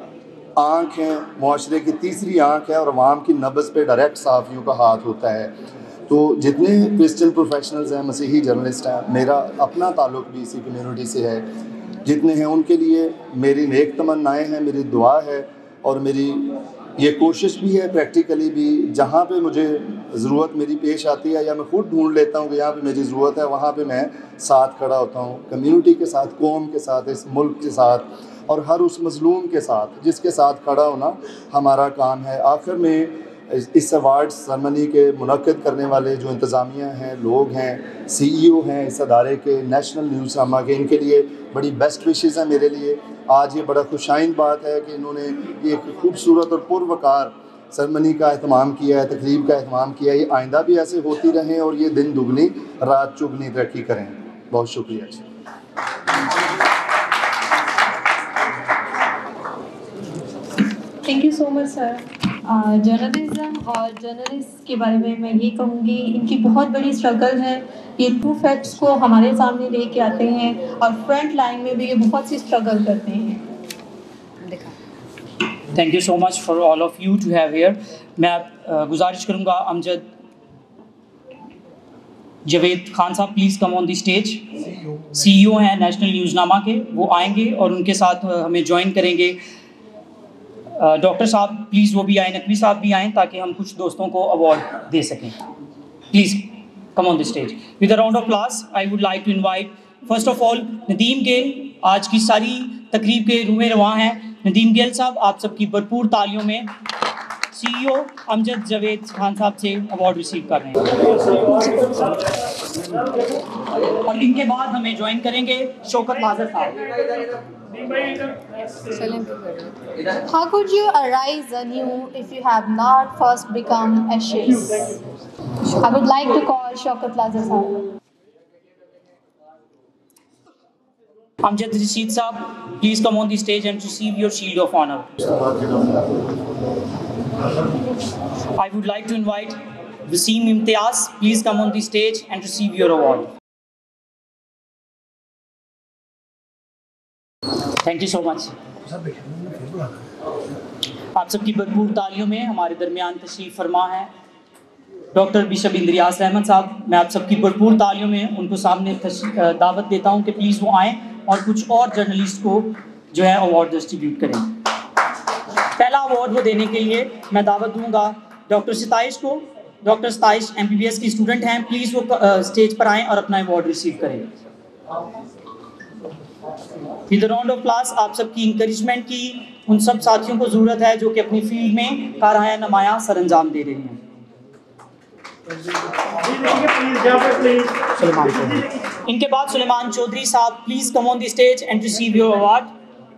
आँख है, मुआशरे की तीसरी आँख है, और अवाम की नब्ज़ पे डायरेक्ट सहाफ़ियों का हाथ होता है। तो जितने क्रिश्चियन प्रोफेशनल्स हैं, मसीही जर्नलिस्ट हैं, मेरा अपना ताल्लुक़ भी इसी कम्यूनिटी से है, जितने हैं उनके लिए मेरी नेक तमन्नाएँ हैं, मेरी दुआ है, और मेरी ये कोशिश भी है प्रैक्टिकली भी, जहाँ पे मुझे ज़रूरत मेरी पेश आती है या मैं खुद ढूंढ लेता हूँ कि यहाँ पे मेरी ज़रूरत है, वहाँ पे मैं साथ खड़ा होता हूँ, कम्युनिटी के साथ, कौम के साथ, इस मुल्क के साथ, और हर उस मज़लूम के साथ जिसके साथ खड़ा होना हमारा काम है। आखिर में इस अवार्ड सरमनी के मुनक़्क़िद करने वाले जो इंतज़ामिया हैं, लोग हैं, CEO हैं इस अदारे के, नेशनल न्यूज़ नामा के, इनके लिए बड़ी बेस्ट विशेज़ हैं मेरे लिए। आज ये बड़ा खुशाइन बात है कि इन्होंने एक खूबसूरत और पुरवकार सरमनी का एहतमाम किया है, तकरीब का एहतमाम किया है। ये आइंदा भी ऐसे होती रहें और ये दिन दुगनी रात चुगनी तरक्की करें। बहुत शुक्रिया जी। Thank you so much sir. Journalism और जर्नलिस्ट के बारे में मैं ये कहूँगी, इनकी बहुत बड़ी स्ट्रगल है। ये ट्रू फैक्ट्स को हमारे सामने लेके आते हैं और फ्रंट लाइन में भी ये बहुत सी स्ट्रगल करते हैं। Thank you so much for all of you to have here. मैं गुजारिश करूँगा Amjad Javed Khan Sahab, please come on the stage. CEO हैं नेशनल न्यूज़नामा के, वो आएंगे और उनके साथ हमें ज्वाइन करेंगे। डॉक्टर साहब प्लीज़ वो भी आए, नकवी साहब भी आएँ, ताकि हम कुछ दोस्तों को अवार्ड दे सकें। Please come on the stage with a round of applause. I would like to invite first of all Nadeem Gill, आज की सारी तकरीब के रूमें रवां हैं। नदीम गेल साहब, आप सबकी भरपूर तालियों में CEO अमजद जावेद खान साहब से अवार्ड रिसीव कर रहे हैं। और इनके बाद हमें ज्वाइन करेंगे शौकत लाजर साहब। How could you arise anew if you have not first become ashes? I would like to call Shaukat Lazar Sahab. Amjad Rashid Sahab, please come on the stage and receive your shield of honor. I would like to invite Wasim Imtiaz, please come on the stage and receive your award. Thank you so much. आप सबकी भरपूर तालियों में हमारे दरमियान तशरीफ़ फरमा है डॉक्टर बिशप इंद्रियास अहमद साहब। मैं आप सबकी भरपूर तालियों में उनको सामने दावत देता हूं कि प्लीज़ वो आएँ और कुछ और जर्नलिस्ट को जो है अवार्ड डिस्ट्रीब्यूट करें। पहला अवार्ड वो देने के लिए मैं दावत दूंगा डॉक्टर सताइश MBBS की स्टूडेंट हैं, प्लीज़ वो स्टेज पर आएँ और अपना अवार्ड रिसीव करें। विद राउंड ऑफ क्लास आप सबकी इंकरेजमेंट की उन सब साथियों को ज़रूरत है जो कि अपनी फील्ड में कारहाय नुमायां सर अंजाम दे रहे हैं। इनके बाद Sulaiman Chaudhry Sahab, please come on the stage and receive your award.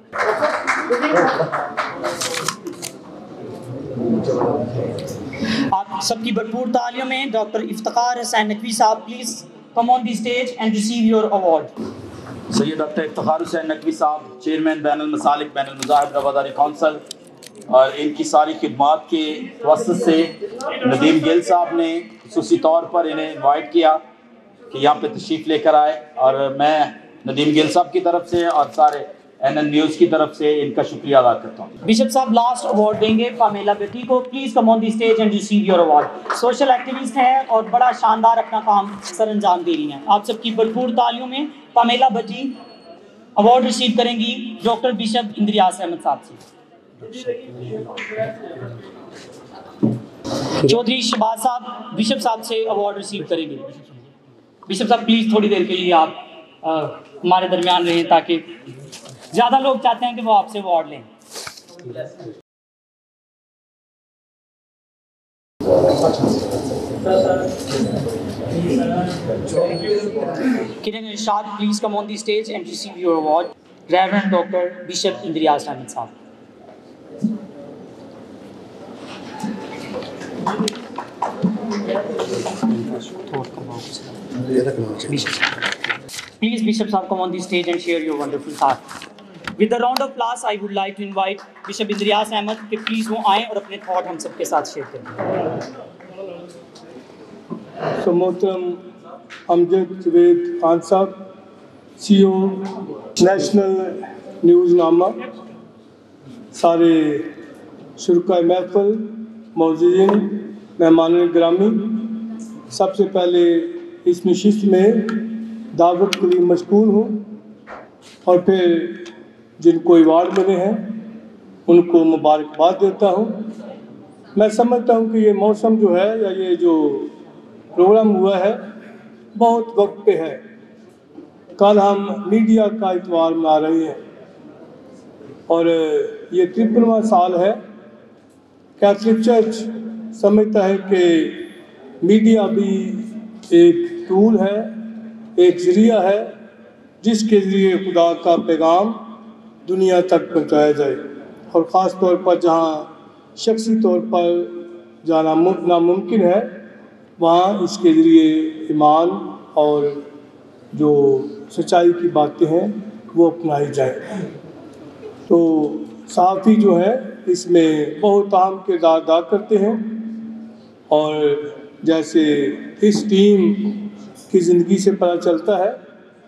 आप सबकी भरपूर तालियों में doctor Iftikhar Hussain Naqvi Sahab, please come on the stage and receive your award. Syed doctor Iftikhar Hussain Naqvi Sahab, chairman बैनुल मसालिक बैनुल मज़ाहिब रवादारी council, और इनकी सारी खिदमात के वसत से नदीम गिल साहब ने खुसूसी तौर पर इन्हें इन्वाइट किया कि यहाँ पे तशरीफ़ लेकर आए, और मैं नदीम गिल साहब की तरफ से और सारे NN न्यूज़ की तरफ से इनका शुक्रिया अदा करता हूँ। बिशप साहब लास्ट अवार्ड देंगे पामेला बेटी को, please come on the stage and receive your award. Social activist हैं और बड़ा शानदार अपना काम सर अंजाम दे रही हैं। आप सबकी भरपूर तालियों में पामेला बेटी अवार्ड रिसीव करेंगी doctor bishop Indrias Ahmad Sahab से। चौधरी शहबाज साहब बिशप साहब से अवार्ड रिसीव करेंगे। बिशप साहब प्लीज़ थोड़ी देर के लिए आप हमारे दरमियान रहें, ताकि ज़्यादा लोग चाहते हैं कि वो आपसे अवार्ड लें। Kiran Irshad, please come on the stage and receive your award. Reverend doctor bishop Indrias Ahmad Sahab. Please, Bishop Sahab, come on the stage and share your wonderful thoughts. With the round of applause, I would like to invite Bishop Indrias Ahmed कि प्लीज़ वो आएँ और अपने थॉट हम सबके साथ शेयर करें। तो मोहतरम अमजद जवेद खान साहब, CEO नेशनल न्यूज़नामा, सारे शुरका महफिल, मौजूदीन, मेहमान ग्रामी, सबसे पहले इस नशिस्त में दावत के लिए मशकूर हूँ, और फिर जिनको अवार्ड मिले हैं उनको मुबारकबाद देता हूँ। मैं समझता हूँ कि ये मौसम जो है या ये जो प्रोग्राम हुआ है बहुत वक्त पे है। कल हम मीडिया का इतवार मना रहे हैं और ये 53वां साल है। कैथलिक चर्च समझता है कि मीडिया भी एक टूल है, एक ज़रिया है जिसके ज़रिए खुदा का पैगाम दुनिया तक पहुंचाया जाए, और ख़ास तौर पर जहां शख्सी तौर पर जाना नामुमकिन है वहाँ इसके ज़रिए ईमान और जो सच्चाई की बातें हैं वो अपनाई जाए। तो साफ़ी जो है इसमें बहुत अहम किरदार अदा करते हैं, और जैसे इस टीम की ज़िंदगी से पता चलता है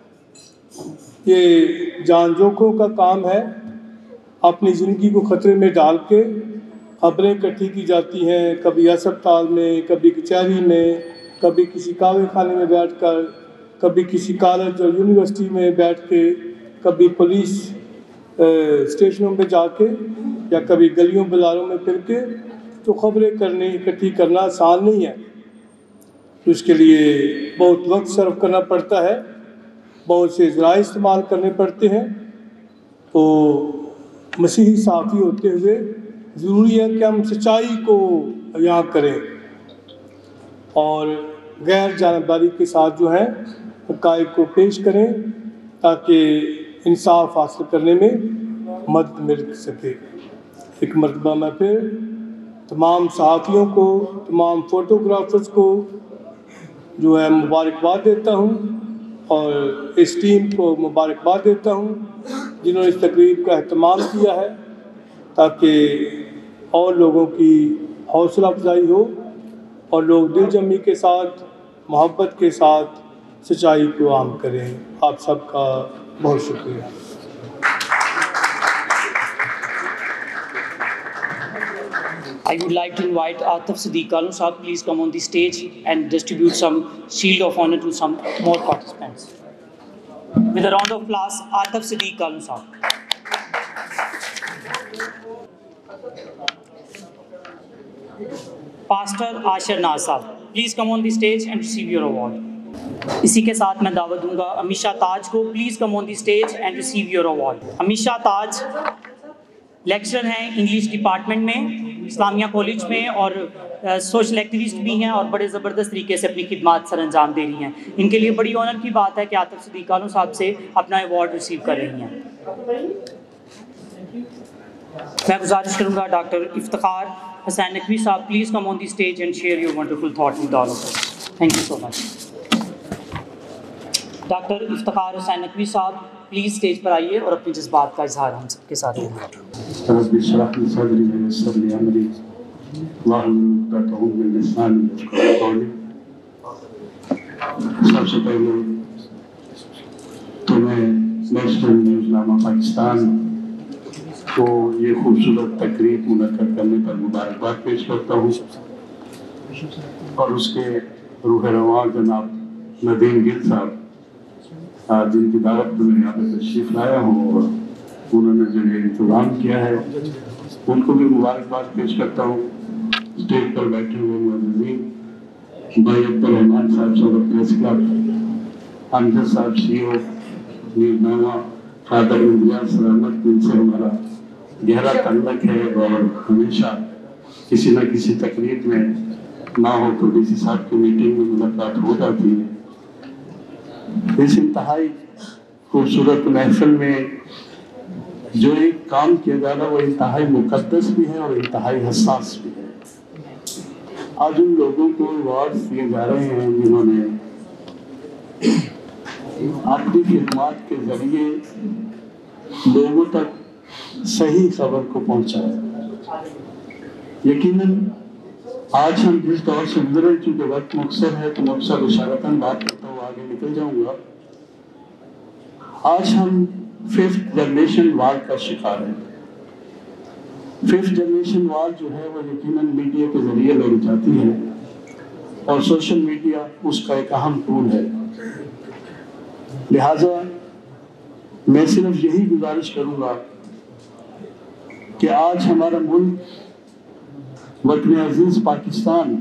ये जान जोखों का काम है। अपनी ज़िंदगी को ख़तरे में डाल के खबरें इकट्ठी की जाती हैं, कभी अस्पताल में, कभी कचहरी में, कभी किसी कावे खाने में बैठकर, कभी किसी कॉलेज और यूनिवर्सिटी में बैठ के, कभी पुलिस स्टेशनों पे जाके, या कभी गलियों बाज़ारों में फिर के। तो खबरें करने इकट्ठी करना आसान नहीं है, तो इसके लिए बहुत वक्त सर्व करना पड़ता है, बहुत से ज़राए इस्तेमाल करने पड़ते हैं। तो मसीही साफ़ी होते हुए ज़रूरी है कि हम सच्चाई को बयां करें और गैर जानबदारी के साथ जो है हक़ाइक़ को पेश करें, ताकि इंसाफ हासिल करने में मदद मिल सके। एक मरतबा मैं फिर तमाम सहाफ़ियों को, तमाम फ़ोटोग्राफ़र्स को जो है मुबारकबाद देता हूँ, और इस टीम को मुबारकबाद देता हूँ जिन्होंने इस तकरीब का एहतमाम किया है, ताकि और लोगों की हौसला अफजाई हो और लोग दिल जमी के साथ, मोहब्बत के साथ सच्चाई को आम करें। आप सबका बहुत शुक्रिया। I would like to invite Atif Siddiq Alu Sahab, please come on the stage and distribute some shield of honor to some more participants. With a round of applause, Atif Siddiq Alu Sahab. Pastor Ashar Naz Sahab, please come on the stage and receive your award. इसी के साथ मैं दावत दूंगा अमीशा ताज को, please come on the stage and receive your award. Amisha Taj lecturer हैं इंग्लिश डिपार्टमेंट में इस्लामिया कॉलेज में और सोशल एक्टिविस्ट भी हैं और बड़े ज़बरदस्त तरीके से अपनी खिदमत सर अंजाम दे रही हैं। इनके लिए बड़ी ऑनर की बात है कि आतिफ सिद्दीक आलम साहब से अपना अवार्ड रिसीव कर रही हैं। मैं गुजारिश करूँगा doctor Iftikhar Hussain Naqvi Sahab, please come on the stage and share your wonderful thought with all of us. Thank you so much. Doctor Iftikhar Hussain Naqvi Sahab please stage पर आइए और अपने जज्बात का इजहार हम सबके साथ करें। सबसे पहले तो मैं नेशनल न्यूज़नामा पाकिस्तान को ये खूबसूरत तकरीब मुनक्कद करने पर मुबारकबाद पेश करता हूँ और उसके रूह रवां जनाब नदीम गिल साहब जिनकी दावत पर मैं यहाँ पर तशरीफ़ लाया हूँ और उन्होंने जो ये इंतज़ाम किया है उनको भी मुबारकबाद पेश करता हूँ। स्टेज पर बैठे हुए मुअज़्ज़िज़ीन भाई अब्दुर्रहमान साहब सदर प्रेस क्लब, हमजद साहब CEO न्यूज़नामा, फादर इंदिरा सलामत, जिनसे हमारा गहरा ताल्लुक़ है और हमेशा किसी न किसी तकरीब में ना हो तो डीसी साहब की मीटिंग में मुलाकात हो जाती है। इस इंतहाई खूबसूरत महफिल में जो एक काम किया जा रहा है वो इंतहाई मुकद्दस भी है और इंतहाई हसास भी है। आज उन लोगों को अवार्ड दिए जा रहे हैं जिन्होंने अपनी खिदमत के जरिए लोगों तक सही खबर को पहुंचाया। यकीनन आज हम जिस दौर से गुजरे, चूंकि वक्त मुख्तसर है तो मुख्तसर इशारतन बात करता हुआ आगे निकल जाऊंगा। आज हम 5th जनरेशन वार का शिकार है। 5th जनरेशन वार जो है वो यकीनन मीडिया के जरिए लड़ी जाती है और सोशल मीडिया उसका एक अहम टूल है। लिहाजा मैं सिर्फ यही गुजारिश करूंगा कि आज हमारा मुल्क वतन अजीज पाकिस्तान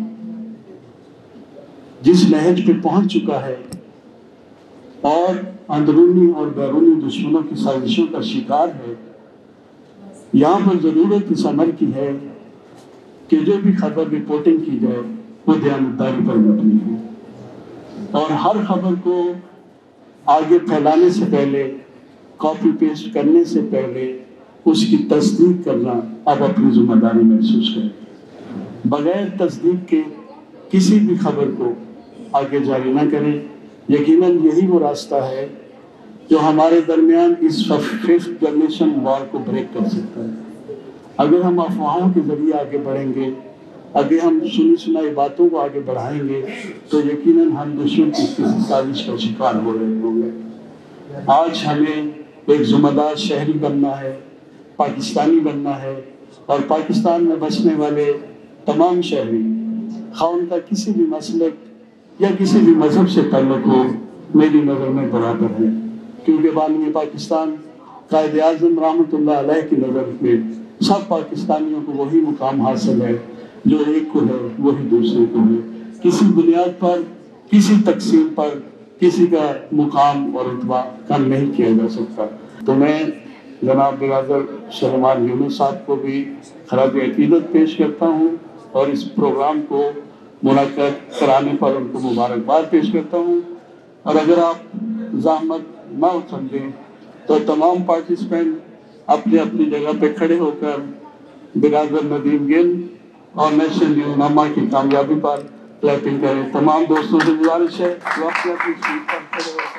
जिस नहज पे पहुंच चुका है और अंदरूनी और बैरूनी दुश्मनों की साजिशों का शिकार है, यहाँ पर ज़रूरत इस अमर की है कि जो भी खबर रिपोर्टिंग की जाए वो दयानतदारी पर मबनी हो और हर खबर को आगे फैलाने से पहले, कॉपी पेस्ट करने से पहले उसकी तस्दीक करना अब अपनी जिम्मेदारी महसूस करें। बगैर तस्दीक के किसी भी खबर को आगे जारी ना करें। यकीनन यही वो रास्ता है जो हमारे दरमियान इस 5th जनरेशन वॉर को ब्रेक कर सकता है। अगर हम अफवाहों के जरिए आगे बढ़ेंगे, अगर हम सुनी सुनाई बातों को आगे बढ़ाएंगे तो यकीनन हम दुश्मन की किसी साजिश का शिकार हो रहे होंगे। आज हमें एक जिम्मेदार शहरी बनना है, पाकिस्तानी बनना है और पाकिस्तान में बसने वाले तमाम शहरी खा उनका किसी भी मसलक या किसी भी मजहब से ताल्लुक हो, मेरी नज़र में बराबर है, क्योंकि बानी पाकिस्तान कायद आज़म रहमतुल्लाह अलैह की नज़र में सब पाकिस्तानियों को वही मुकाम हासिल है जो एक को है वही दूसरे को है। किसी बुनियाद पर, किसी तकसीम पर किसी का मुकाम और रुतबा कम नहीं किया जा सकता। तो मैं जनाब बिरादर सलमान यूनुस साहब को भी खराज अकीदत पेश करता हूँ और इस प्रोग्राम को मुनक्कद कराने पर उनको मुबारकबाद पेश करता हूँ। और अगर आप ज़हमत ना समझें तो तमाम पार्टिसिपेंट अपने अपनी जगह पे खड़े होकर बिरादर नदीम गिल और नेशनल न्यूज़नामा की कामयाबी पर क्लैपिंग करें। तमाम दोस्तों से गुजारिश है जो अपने अपनी सीट पर खड़े होकर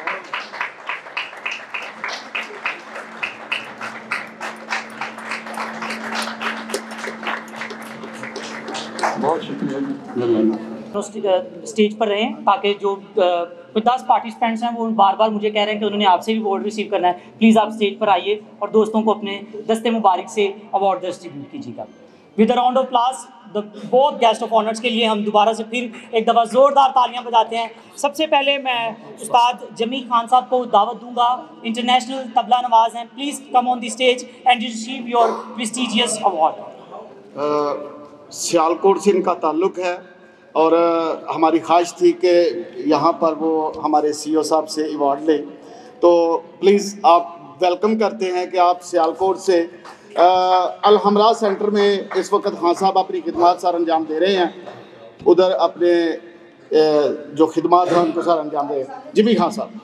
बहुत शुक्रिया स्टेज पर रहें ताकि जो 10 पार्टिसिपेंट्स हैं वो बार बार मुझे कह रहे हैं कि उन्होंने आपसे भी अवार्ड रिसीव करना है। प्लीज़ आप स्टेज पर आइए और दोस्तों को अपने दस्ते मुबारक से अवार्ड डिस्ट्रीब्यूट कीजिएगा। With a round of applause the both guest of honours के लिए हम दोबारा से फिर एक दफ़ा ज़ोरदार तालियां बजाते हैं। सबसे पहले मैं उस्ताद जमी खान साहब को दावत दूंगा, इंटरनेशनल तबला नवाज हैं। Please come on the stage and receive your prestigious award. Sialkot से इनका ताल्लुक़ है और हमारी ख्वाहिश थी कि यहाँ पर वो हमारे CEO साहब से अवार्ड लें। तो प्लीज़ आप वेलकम करते हैं कि आप सियालकोट से अल-हमरा सेंटर में इस वक्त खान साहब अपनी खिदमत सर अंजाम दे रहे हैं, उधर अपने जो खिदमत हैं उनको सर अंजाम दे रहे हैं। जी भी खान साहब,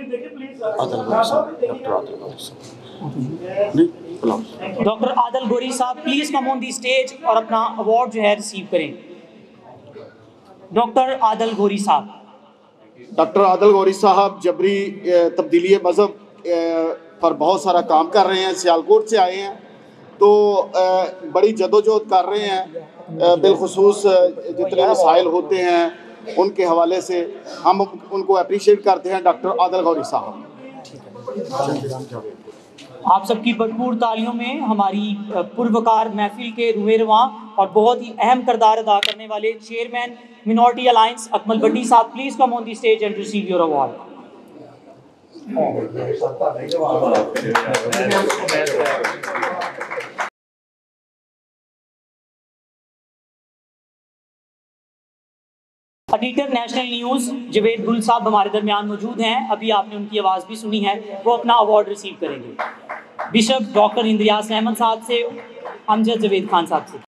doctor Adil Ghauri Sahab please come on the stage और अपना अवार्ड जो है रिसीव करें। डॉक्टर आदल गोरी साहब। डॉक्टर आदल गोरी साहब जबरी तब्दीली मज़हब पर बहुत सारा काम कर रहे हैं, सियालकोट से आए हैं, तो बड़ी जदोजहद कर रहे हैं। बिलखुसूस जितने मसाइल होते हैं उनके हवाले से हम उनको अप्रिशिएट करते हैं। डॉक्टर आदल गौरी साहब, आप सबकी भरपूर तालियों में हमारी पुरवकार महफिल के रुए रवां और बहुत ही अहम किरदार अदा करने वाले chairman minority alliance Akmal Bhatti Sahab, please come on the stage and receive your award. Editor national news Javed Gul Sahab हमारे दरमियान मौजूद हैं, अभी आपने उनकी आवाज़ भी सुनी है, वो अपना अवार्ड रिसीव करेंगे। बिशप डॉक्टर इंद्रियास अहमद साहब से अमजद जवेद खान साहब से।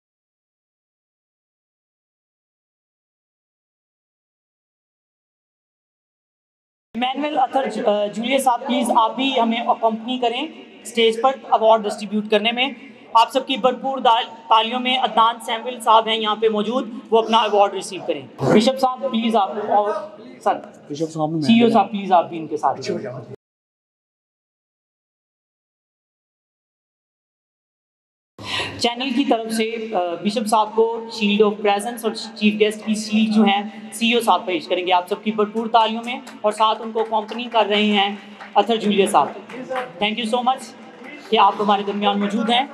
Manuel Athar Julius Sahab please आप भी हमें अकम्पनी करें स्टेज पर अवार्ड डिस्ट्रीब्यूट करने में। आप सबकी भरपूर तालियों में अदनान सैमुअल साहब हैं यहाँ पे मौजूद, वो अपना अवार्ड रिसीव करें। बिशप साहब प्लीज़ आप, और sir bishop Sahab, CEO Sahab please आप भी इनके साथ। चैनल की तरफ से बिशप साहब को शील्ड ऑफ प्रेजेंस और चीफ गेस्ट की शील्ड जो है CEO साहब पेश करेंगे आप सबकी भरपूर तालियों में, और साथ उनको कंपनी कर रहे हैं Athar Julius Sahab. Thank you so much कि आप हमारे दरमियान मौजूद हैं।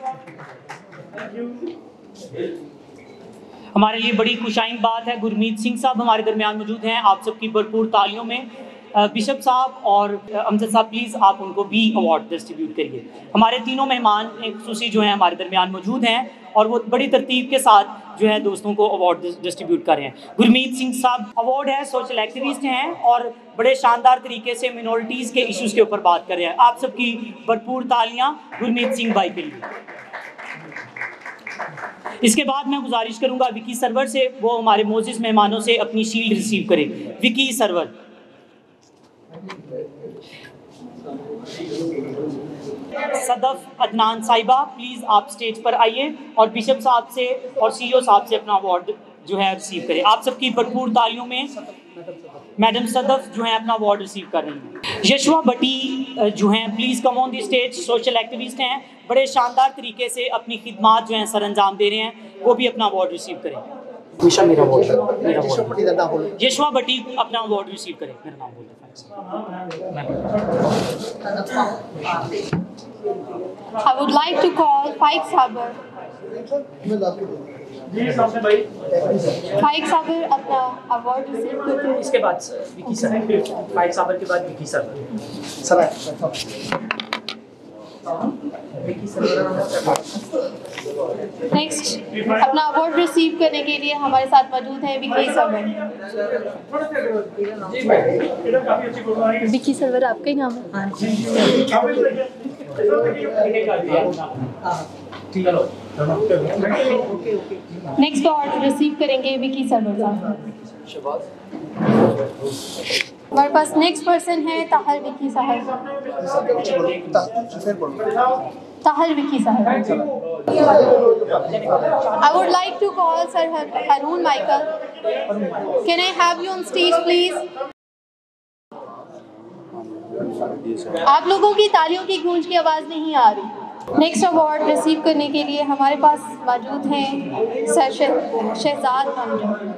हमारे लिए बड़ी खुशाइन बात है, गुरमीत सिंह साहब हमारे दरमियान मौजूद हैं, आप सबकी भरपूर तालियों में। बिशप साहब और अमजद साहब प्लीज़ आप उनको भी अवार्ड डिस्ट्रीब्यूट करिए। हमारे तीनों मेहमान खुसूसी जो हैं हमारे दरमियान मौजूद हैं और वो बड़ी तरतीब के साथ जो है दोस्तों को अवार्ड डिस्ट्रीब्यूट कर रहे हैं। गुरमीत सिंह साहब अवार्ड है, सोशल एक्टिविस्ट हैं और बड़े शानदार तरीके से मिनॉरिटीज़ के इश्यूज़ के ऊपर बात कर रहे हैं। आप सबकी भरपूर तालियाँ गुरमीत सिंह भाई के लिए। इसके बाद मैं गुजारिश करूंगा विकी सरवर से, वो हमारे मोजिज़ मेहमानों से अपनी शील्ड रिसीव करें। विकी सरवर। सदफ अदनान साहिबा प्लीज़ आप स्टेज पर आइए और बिशप साहब से और CEO साहब से अपना अवार्ड जो है रिसीव करें। आप सबकी भरपूर तालियों में मैडम सदफ जो है अपना अवार्ड रिसीव कर रही हैं। यशवा भट्टी जो हैं please come on the stage, social activist हैं, बड़े शानदार तरीके से अपनी खिदमात जो हैं सर अंजाम दे रहे हैं, वो भी अपना अवार्ड रिसीव करें। यशवा भट्टी अपना अवार्ड रिसीव करें। मेरा नाम बोल I would like to call Faik Sabar. फाइक साबर अपना अवार्ड रिसीव करते हैं। इसके बाद विकी सर, फाइक साबर के बाद विकी सर। नेक्स्ट अपना अवार्ड रिसीव करने के लिए हमारे साथ मौजूद हैं विकी सरवर। विकी सरवर आपका ही नाम है? नेक्स्ट अवार्ड रिसीव करेंगे विकी सरवर साहब। हमारे पास नेक्स्ट पर्सन है ताहर विकी साहब। ताहर विकी साहब। I would like to call Sir Haroon Michael. Can I have you on stage, please? आप लोगों की तालियों की गूंज की आवाज़ नहीं आ रही। नेक्स्ट अवार्ड रिसीव करने के लिए हमारे पास मौजूद हैं सर शहजाद हमजा।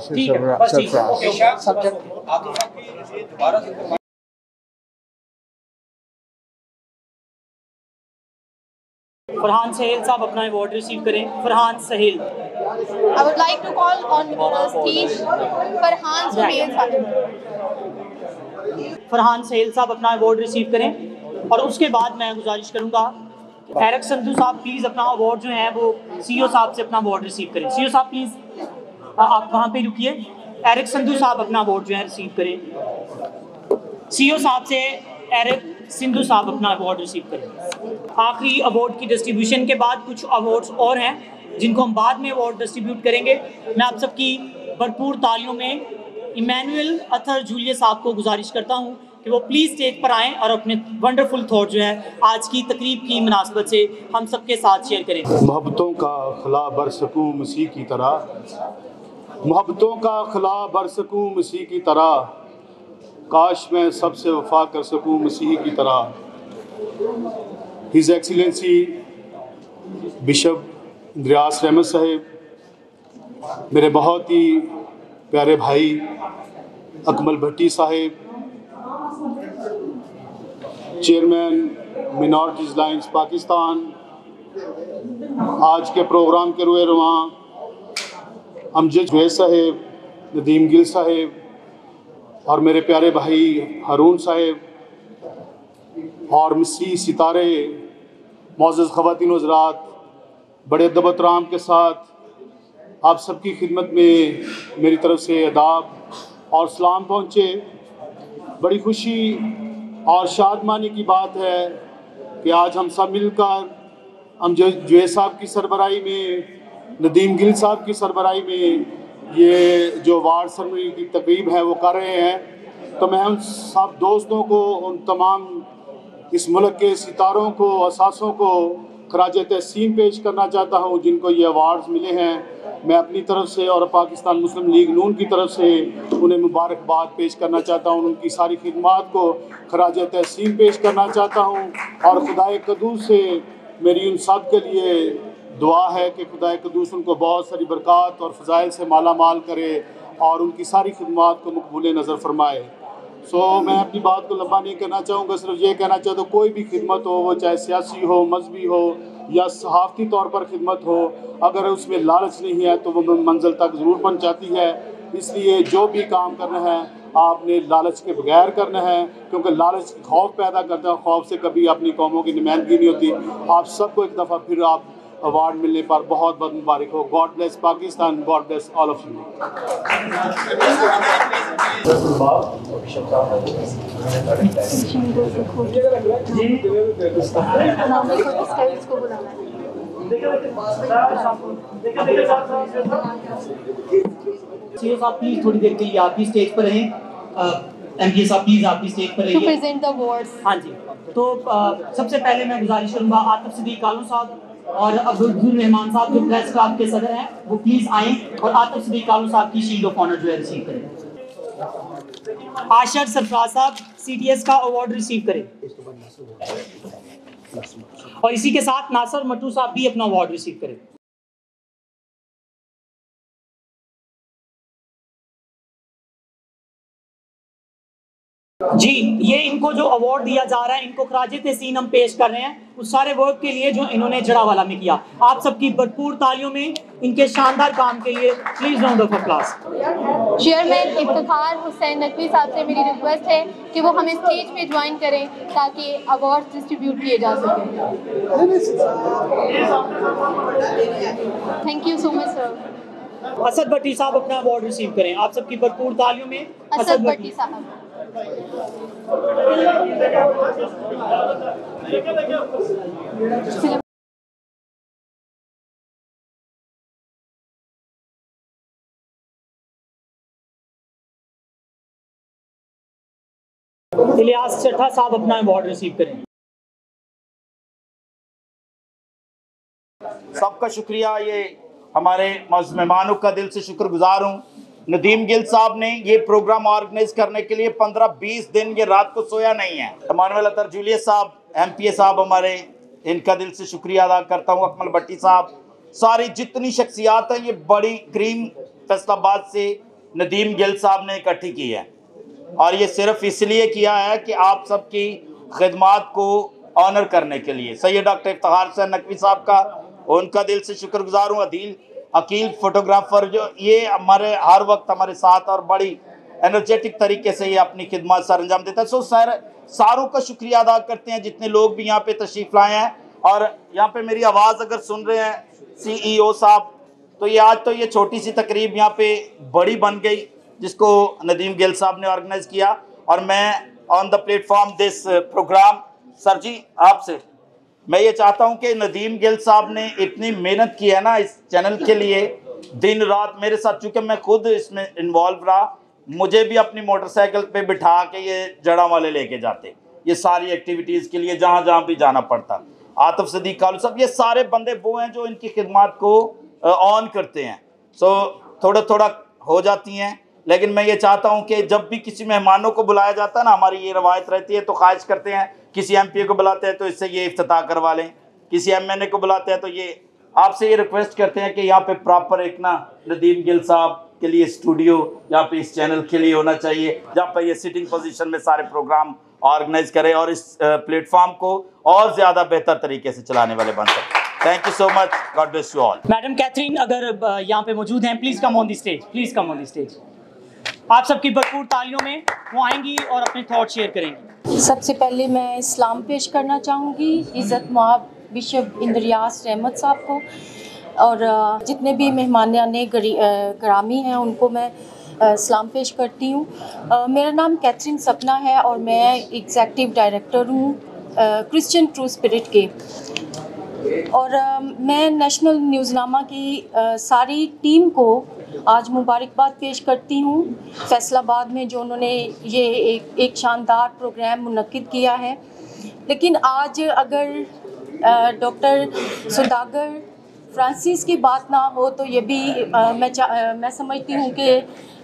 फरहान सहेल साहब अपना अवार्ड रिसीव करें। Farhan Sahel. I would like to call on stage Farhan Sohail साहब। फरहान सहेल साहब अपना अवार्ड रिसीव करें और उसके बाद मैं गुजारिश करूंगा एरिक संधू साहब प्लीज़ अपना अवार्ड जो है वो सीईओ साहब से अपना अवार्ड रिसीव करें। सीईओ साहब प्लीज़ आप वहाँ पे रुकिए। एरिक संधू साहब अपना अवार्ड जो है रिसीव करें। सीईओ साहब से एरिक सिंधु साहब अपना अवार्ड रिसीव करें। आखिरी अवार्ड की डिस्ट्रीब्यूशन के बाद कुछ अवार्ड्स और हैं जिनको हम बाद में अवार्ड डिस्ट्रीब्यूट करेंगे। मैं आप सबकी भरपूर तालियों में इमैनुअल अतर जूलियस साहब को गुजारिश करता हूँ कि वो प्लीज़ स्टेज पर आएँ और अपने वंडरफुल थॉट जो है आज की तकरीब की मुनासबत से हम सबके साथ शेयर करें। मोहब्बतों का खला बर सकूं मसीह की तरह, मोहब्बतों का खला बर सकूं मसीह की तरह, काश मैं सबसे वफा कर सकूं मसीह की तरह। हिज एक्सीलेंसी बिशप इंद्रियास रहमत साहिब, मेरे बहुत ही प्यारे भाई Akmal Bhatti Sahib, chairman minorities lines Pakistan, आज के प्रोग्राम के रुए रवां अमजद जुवैद साहिब, नदीम गिल साहिब और मेरे प्यारे भाई हारून साहिब और मिसी सितारे, मोअज़्ज़ज़ ख़वातीन व हज़रात, बड़े अदब एहतराम के साथ आप सबकी खिदमत में मेरी तरफ से आदाब और सलाम पहुँचे। बड़ी खुशी और शादमानी की बात है कि आज हम सब मिलकर अमजद जुवैद साहब की सरबराही में, नदीम गिल साहब की सरबराही में ये जो अवार्ड सेरेमनी की तकरीब है वो कर रहे हैं। तो मैं उन सब दोस्तों को, उन तमाम इस मुल्क के सितारों को, असासों को खराज तहसीन पेश करना चाहता हूँ जिनको ये अवार्ड्स मिले हैं। मैं अपनी तरफ से और पाकिस्तान मुस्लिम लीग नून की तरफ से उन्हें मुबारकबाद पेश करना चाहता हूँ। उनकी सारी खिदमात को खराज तहसीन पेश करना चाहता हूँ और खुदाए क़ुद्दूस से मेरी उन सब के लिए दुआ है कि खुदाए क़ुद्दूस उनको बहुत सारी बरक़ात और फ़ज़ाइल से माला माल करे और उनकी सारी खिदमात को मकबूल नज़र फरमाए। मैं अपनी बात को लंबा नहीं करना चाहूँगा, सिर्फ ये कहना चाहता हूँ कोई भी खिदमत हो, वो चाहे सियासी हो, मजहबी हो या सहाफ़ती तौर पर खिदमत हो, अगर उसमें लालच नहीं है तो वो मंजिल तक ज़रूर पहुँचाती है। इसलिए जो भी काम करना है आपने लालच के बगैर करना है, क्योंकि लालच खौफ पैदा करता है, खौफ से कभी अपनी कौमों की नुमाइंदगी नहीं होती। आप सबको एक दफ़ा फिर आप अवार्ड मिलने पर बहुत बहुत मुबारक हो। God bless Pakistan, God bless all of you. CEO Sahab please थोड़ी देर के लिए आप भी स्टेज पर रहें। एमपीए साहब प्लीज आप भी स्टेज पर रहिए। To present the awards. हाँ जी, तो सबसे पहले मैं गुजारिश करूँगा आतिफ सिद्दीक कालू साहब और अब्दुल रहमान साहब जो प्रेस क्लब के सदर हैं वो प्लीज आएँ और आतिफ सिद्दीक कालू साहब की शील्ड ऑफ ऑनर जो है रिसीव करें। आशर सरफराज साहब सीटीएस का अवार्ड रिसीव करें और इसी के साथ नासर मट्टू साहब भी अपना अवार्ड रिसीव करें। जी, ये इनको जो अवार्ड दिया जा रहा है इनको खराज तहसीन हम पेश कर रहे हैं उस सारे वर्क के लिए जो इन्होंने जड़ावाला में किया। आप सबकी भरपूर तालियों में इनके शानदार काम के लिए please round of applause. Chairman Iftikhar Hussain Naqvi Sahab से मेरी रिक्वेस्ट है कि वो हमें स्टेज पे ज्वाइन करें ताकि अवार्ड डिस्ट्रीब्यूट किए जा सकें। Thank you so much sir. Asad Bhatti Sahab अपना अवार्ड रिसीव करें। आप सबकी भरपूर तालियों में असद भट्टी साहब। इलियास चट्टा साहब अपना अवार्ड रिसीव करें। सबका शुक्रिया। ये हमारे मेहमानों का दिल से शुक्रगुजार हूँ। नदीम गिल साहब ने ये प्रोग्राम ऑर्गेनाइज करने के लिए 15-20 दिन ये रात को सोया नहीं है। Emmanuel Athar Julius Sahab, MPA Sahab हमारे, इनका दिल से शुक्रिया अदा करता हूँ। अकमल भट्टी साहब, सारी जितनी शख्सियात हैं ये बड़ी क्रीम फैसलाबाद से नदीम गिल साहब ने इकट्ठी की है और ये सिर्फ इसलिए किया है कि आप सबकी खिदमात को ऑनर करने के लिए। सैयद डॉक्टर इफ्तिखार हुसैन नकवी साहब का उनका दिल से शुक्रगुजार हूँ। अकील फोटोग्राफर जो ये हमारे हर वक्त हमारे साथ और बड़ी एनर्जेटिक तरीके से ये अपनी खिदमत सर अंजाम देता है। सारों का शुक्रिया अदा करते हैं जितने लोग भी यहाँ पे तशरीफ़ लाए हैं और यहाँ पे मेरी आवाज़ अगर सुन रहे हैं CEO साहब, तो ये आज तो ये छोटी सी तकरीब यहाँ पे बड़ी बन गई, जिसको नदीम गिल साहब ने ऑर्गेनाइज किया। और मैं on the platform this programme, sir ji आपसे मैं ये चाहता हूँ कि नदीम गिल साहब ने इतनी मेहनत की है ना इस चैनल के लिए, दिन रात मेरे साथ, चूँकि मैं खुद इसमें इन्वॉल्व रहा, मुझे भी अपनी मोटरसाइकिल पे बिठा के ये जड़ा वाले लेके जाते, ये सारी एक्टिविटीज़ के लिए जहाँ जहाँ भी जाना पड़ता। आतिफ सदीक कालू साहब, ये सारे बंदे वो हैं जो इनकी खिदमत को ऑन करते हैं। सो थोड़ा थोड़ा हो जाती हैं, लेकिन मैं ये चाहता हूँ कि जब भी किसी मेहमानों को बुलाया जाता है ना, हमारी ये रवायत रहती है, तो ख्वाहिश करते हैं किसी MP को बुलाते हैं तो इससे ये इफ्तिताह करवा लें, किसी MNA को बुलाते हैं तो ये आपसे ये रिक्वेस्ट करते हैं कि यहाँ पे प्रॉपर एक ना नदीम गिल साहब के लिए स्टूडियो यहाँ पे इस चैनल के लिए होना चाहिए, जहाँ पर ये सिटिंग पोजीशन में सारे प्रोग्राम ऑर्गेनाइज करें और इस प्लेटफॉर्म को और ज़्यादा बेहतर तरीके से चलाने वाले बन सकें। Thank you so much, God bless you all. Madam Catherine अगर यहाँ पे मौजूद हैं, please come on the stage, please come on the stage. आप सबकी भरपूर तालियों में वो आएंगी और अपने थॉट शेयर करेंगी। सबसे पहले मैं इस्लाम पेश करना चाहूँगी इज़्ज़त माब बिशप इंद्रियास रहमत साहब को, और जितने भी मेहमानाने ग्रामी हैं उनको मैं सलाम पेश करती हूँ। मेरा नाम कैथरीन सपना है और मैं एग्जेक्टिव डायरेक्टर हूँ क्रिश्चियन ट्रू स्पिरिट के, और मैं नेशनल न्यूज़नामा की सारी टीम को आज मुबारकबाद पेश करती हूँ फैसलाबाद में जो उन्होंने ये एक शानदार प्रोग्राम मुनक्किद किया है। लेकिन आज अगर डॉक्टर सौदागर फ्रांसिस की बात ना हो तो ये भी मैं समझती हूँ कि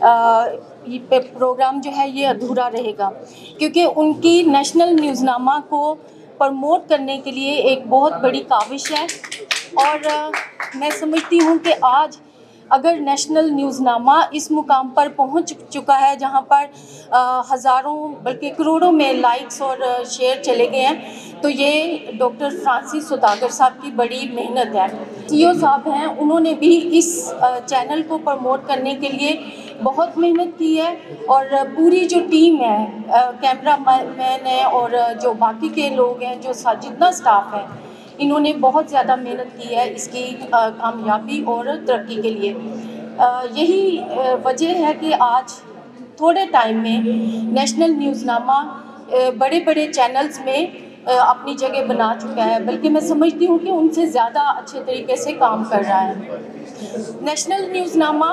ये प्रोग्राम जो है ये अधूरा रहेगा, क्योंकि उनकी नेशनल न्यूज़नामा को प्रमोट करने के लिए एक बहुत बड़ी काविश है। और मैं समझती हूँ कि आज अगर नेशनल न्यूज़नामा इस मुकाम पर पहुँच चुका है जहाँ पर हज़ारों बल्कि करोड़ों में लाइक्स और शेयर चले गए हैं, तो ये डॉक्टर फ्रांसिस सौदागर साहब की बड़ी मेहनत है। CEO साहब हैं, उन्होंने भी इस चैनल को प्रमोट करने के लिए बहुत मेहनत की है, और पूरी जो टीम है, कैमरा मैन है और जो बाकी के लोग हैं, जो जितना स्टाफ है, इन्होंने बहुत ज़्यादा मेहनत की है इसकी कामयाबी और तरक्की के लिए। यही वजह है कि आज थोड़े टाइम में नेशनल न्यूज़नामा बड़े बड़े चैनल्स में अपनी जगह बना चुका है, बल्कि मैं समझती हूँ कि उनसे ज़्यादा अच्छे तरीके से काम कर रहा है। नेशनल न्यूज़नामा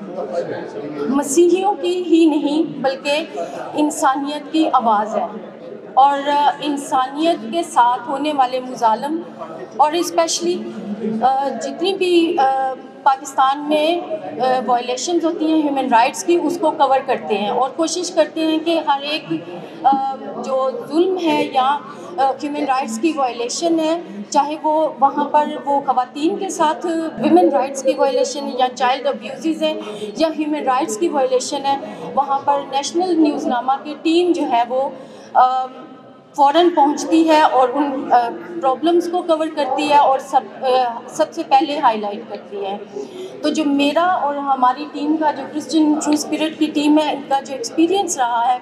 मसीहियों की ही नहीं बल्कि इंसानियत की आवाज़ है, और इंसानियत के साथ होने वाले मुजालम और स्पेशली जितनी भी पाकिस्तान में वायलेशंस होती हैं ह्यूमन राइट्स की, उसको कवर करते हैं और कोशिश करते हैं कि हर एक जो जुल्म है या ह्यूमन राइट्स की वायलेशन है, चाहे वो वहाँ पर वो ख़वातीन के साथ विमेन राइट्स की वायलेशन है या चाइल्ड अब्यूज़ है या ह्यूमन राइट्स की वायलेशन है, वहाँ पर नेशनल न्यूज़नामा की टीम जो है वो फ़ौरन पहुंचती है और उन प्रॉब्लम्स को कवर करती है और सबसे पहले हाईलाइट करती है। तो जो मेरा और हमारी टीम का, जो क्रिश्चियन ट्रू स्पिरिट की टीम है, इनका जो एक्सपीरियंस रहा है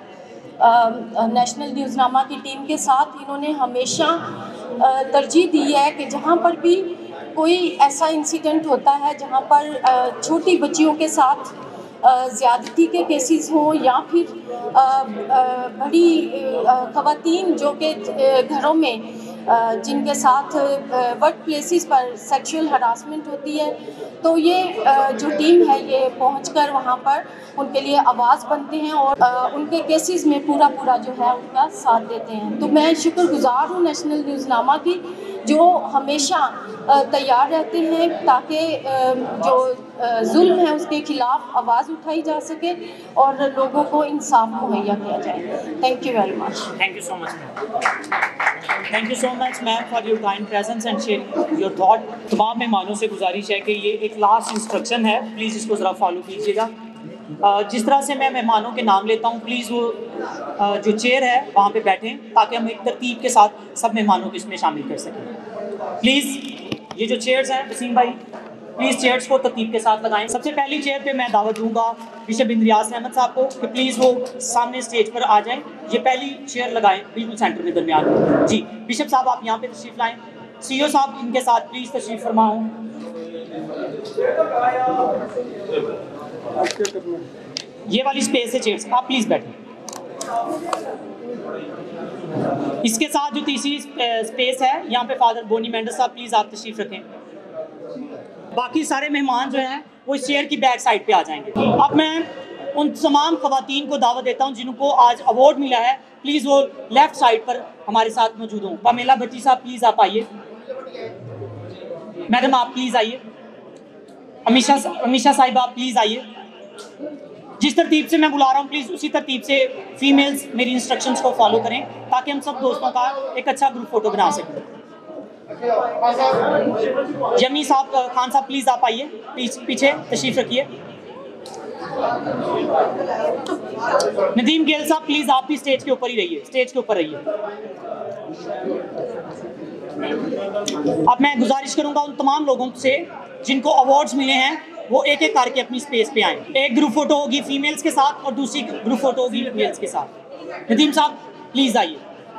नेशनल न्यूज़नामा की टीम के साथ, इन्होंने हमेशा तरजीह दी है कि जहाँ पर भी कोई ऐसा इंसिडेंट होता है जहाँ पर छोटी बच्चियों के साथ ज़्यादती के केसेस हों या फिर बड़ी ख़वातीन जो कि घरों में जिनके साथ वर्क प्लेसेस पर सेक्सुअल हरासमेंट होती है, तो ये जो टीम है ये पहुंचकर वहाँ पर उनके लिए आवाज़ बनते हैं और उनके केसेस में पूरा जो है उनका साथ देते हैं। तो मैं शुक्रगुज़ार हूँ नेशनल न्यूज़नामा की, जो हमेशा तैयार रहते हैं ताकि जो जुल्म है उसके खिलाफ आवाज़ उठाई जा सके और लोगों को इंसाफ मुहैया किया जाए। Thank you very much. Thank you so much ma'am. Thank you so much ma'am for your kind presence and sharing your thought. तमाम मेहमानों से गुजारिश है कि ये एक लास्ट इंस्ट्रक्शन है, प्लीज़ इसको ज़रा फॉलो कीजिएगा। जिस तरह से मैं मेहमानों के नाम लेता हूँ, प्लीज़ वो जो चेयर है वहाँ पे बैठें ताकि हम एक तरतीब के साथ सब मेहमानों को इसमें शामिल कर सकें। प्लीज़ ये जो चेयर्स हैं वसीम भाई, प्लीज़ चेयर्स को तरतीब के साथ लगाएं। सबसे पहली चेयर पे मैं दावत दूंगा बिशप इंद्रियास अहमद साहब को कि प्लीज़ वो सामने स्टेज पर आ जाएं। ये पहली चेयर लगाएं बिल्कुल सेंटर में दरमियान में। जी बिशप साहब आप यहाँ पे तशरीफ लाएं। CEO साहब इनके साथ प्लीज तशरीफ फरमाओ। ये वाली स्पेस है चेयर्स, आप प्लीज बैठें। इसके साथ जो तीसरी स्पेस है यहाँ पे फादर बोनी मेंडस साहब प्लीज आप तशरीफ रखें। बाकी सारे मेहमान जो हैं वो इस चेयर की बैक साइड पे आ जाएंगे। अब मैं उन तमाम खवातीन को दावत देता हूँ जिनको आज अवार्ड मिला है, प्लीज़ वो लेफ्ट साइड पर हमारे साथ मौजूद हों। पमेला भट्टी साहब प्लीज़ आप आइए। मैडम आप प्लीज़ आइए। अमीशा साहिबा आप प्लीज़ आइए। जिस तरतीब से मैं बुला रहा हूँ प्लीज़ उसी तरतीब से फीमेल्स मेरी इंस्ट्रक्शंस को फॉलो करें ताकि हम सब दोस्तों का एक अच्छा ग्रुप फोटो बना सकें। जमी साहब, खान साहब प्लीज़ आप आइए, पीछे तशरीफ रखिए। नदीम गेल साहब प्लीज़ आप भी स्टेज के ऊपर ही रहिए, स्टेज के ऊपर रहिए। अब मैं गुजारिश करूंगा उन तमाम लोगों से जिनको अवार्ड्स मिले हैं वो एक एक करके अपनी स्पेस पे आए। एक ग्रुप फोटो होगी फीमेल्स के साथ और दूसरी ग्रुप फोटो होगी मेल्स के साथ। नदीम साहब प्लीज आइए।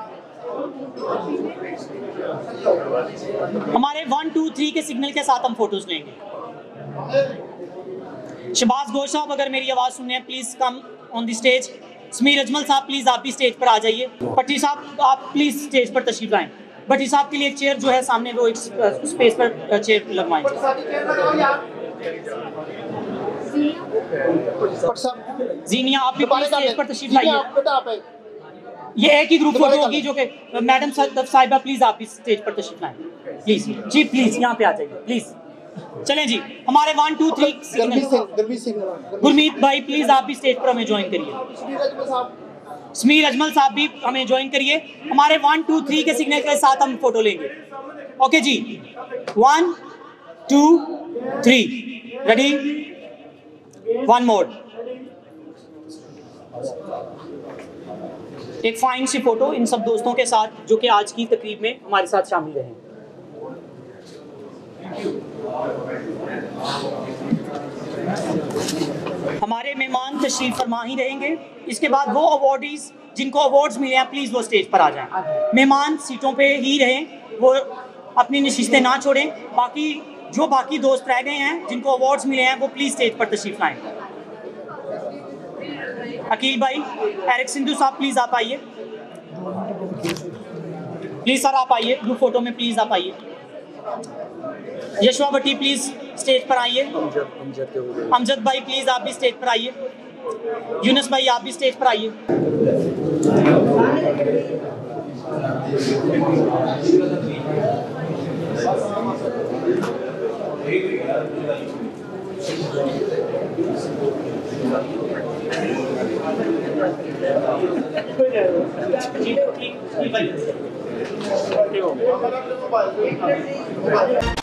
हमारे 1 2 3 के सिग्नल के साथ हम फोटोज लेंगे। शहबाज घोष साहब अगर मेरी आवाज सुनने हैं please come on the stage. Sameer Ajmal साहब प्लीज आप भी स्टेज पर आ जाइए। भट्टी साहब आप प्लीज स्टेज पर तशरीफ लाएं। भट्टी साहब के लिए एक चेयर जो है सामने वो एक स्पेस पर चेयर लगवाएं। जीनिया आप भी प्लीज स्टेज पर तशरीफ लाइए। ये एक ही ग्रुप फोटो होगी जो कि मैडम साहिबा प्लीज आप भी स्टेज पर तशरीफ लाएं प्लीज। जी प्लीज यहाँ पे आ जाइए प्लीज। चलें जी, हमारे 1 2 3 गुरमीत भाई प्लीज आप भी स्टेज पर हमें ज्वाइन करिए। समीर अजमल साहब भी हमें ज्वाइन करिए। हमारे 1 2 3 के सिग्नल के साथ हम फोटो लेंगे। ओके जी, 1 2 3 रेडी, 1 मोर। एक फाइन सी फोटो इन सब दोस्तों के साथ जो कि आज की तकरीब में हमारे साथ शामिल रहे। हमारे मेहमान तशरीफ फरमा ही रहेंगे। इसके बाद वो अवार्डीज जिनको अवार्ड्स मिले हैं प्लीज वो स्टेज पर आ जाएं। मेहमान सीटों पे ही रहें, वो अपनी नशिस्तें ना छोड़ें। बाकी दोस्त रह गए हैं जिनको अवार्ड्स मिले हैं वो प्लीज स्टेज पर तशरीफ लाएं। अकील भाई, एरिक सिंधु साहब प्लीज आप आइए। प्लीज सर आप आइए ग्रुप फोटो में, प्लीज आप आइए। यशवा भट्टी प्लीज स्टेज पर आइए। अमजद भाई प्लीज आप भी स्टेज पर आइए। यूनुस भाई आप भी स्टेज पर आइए। जी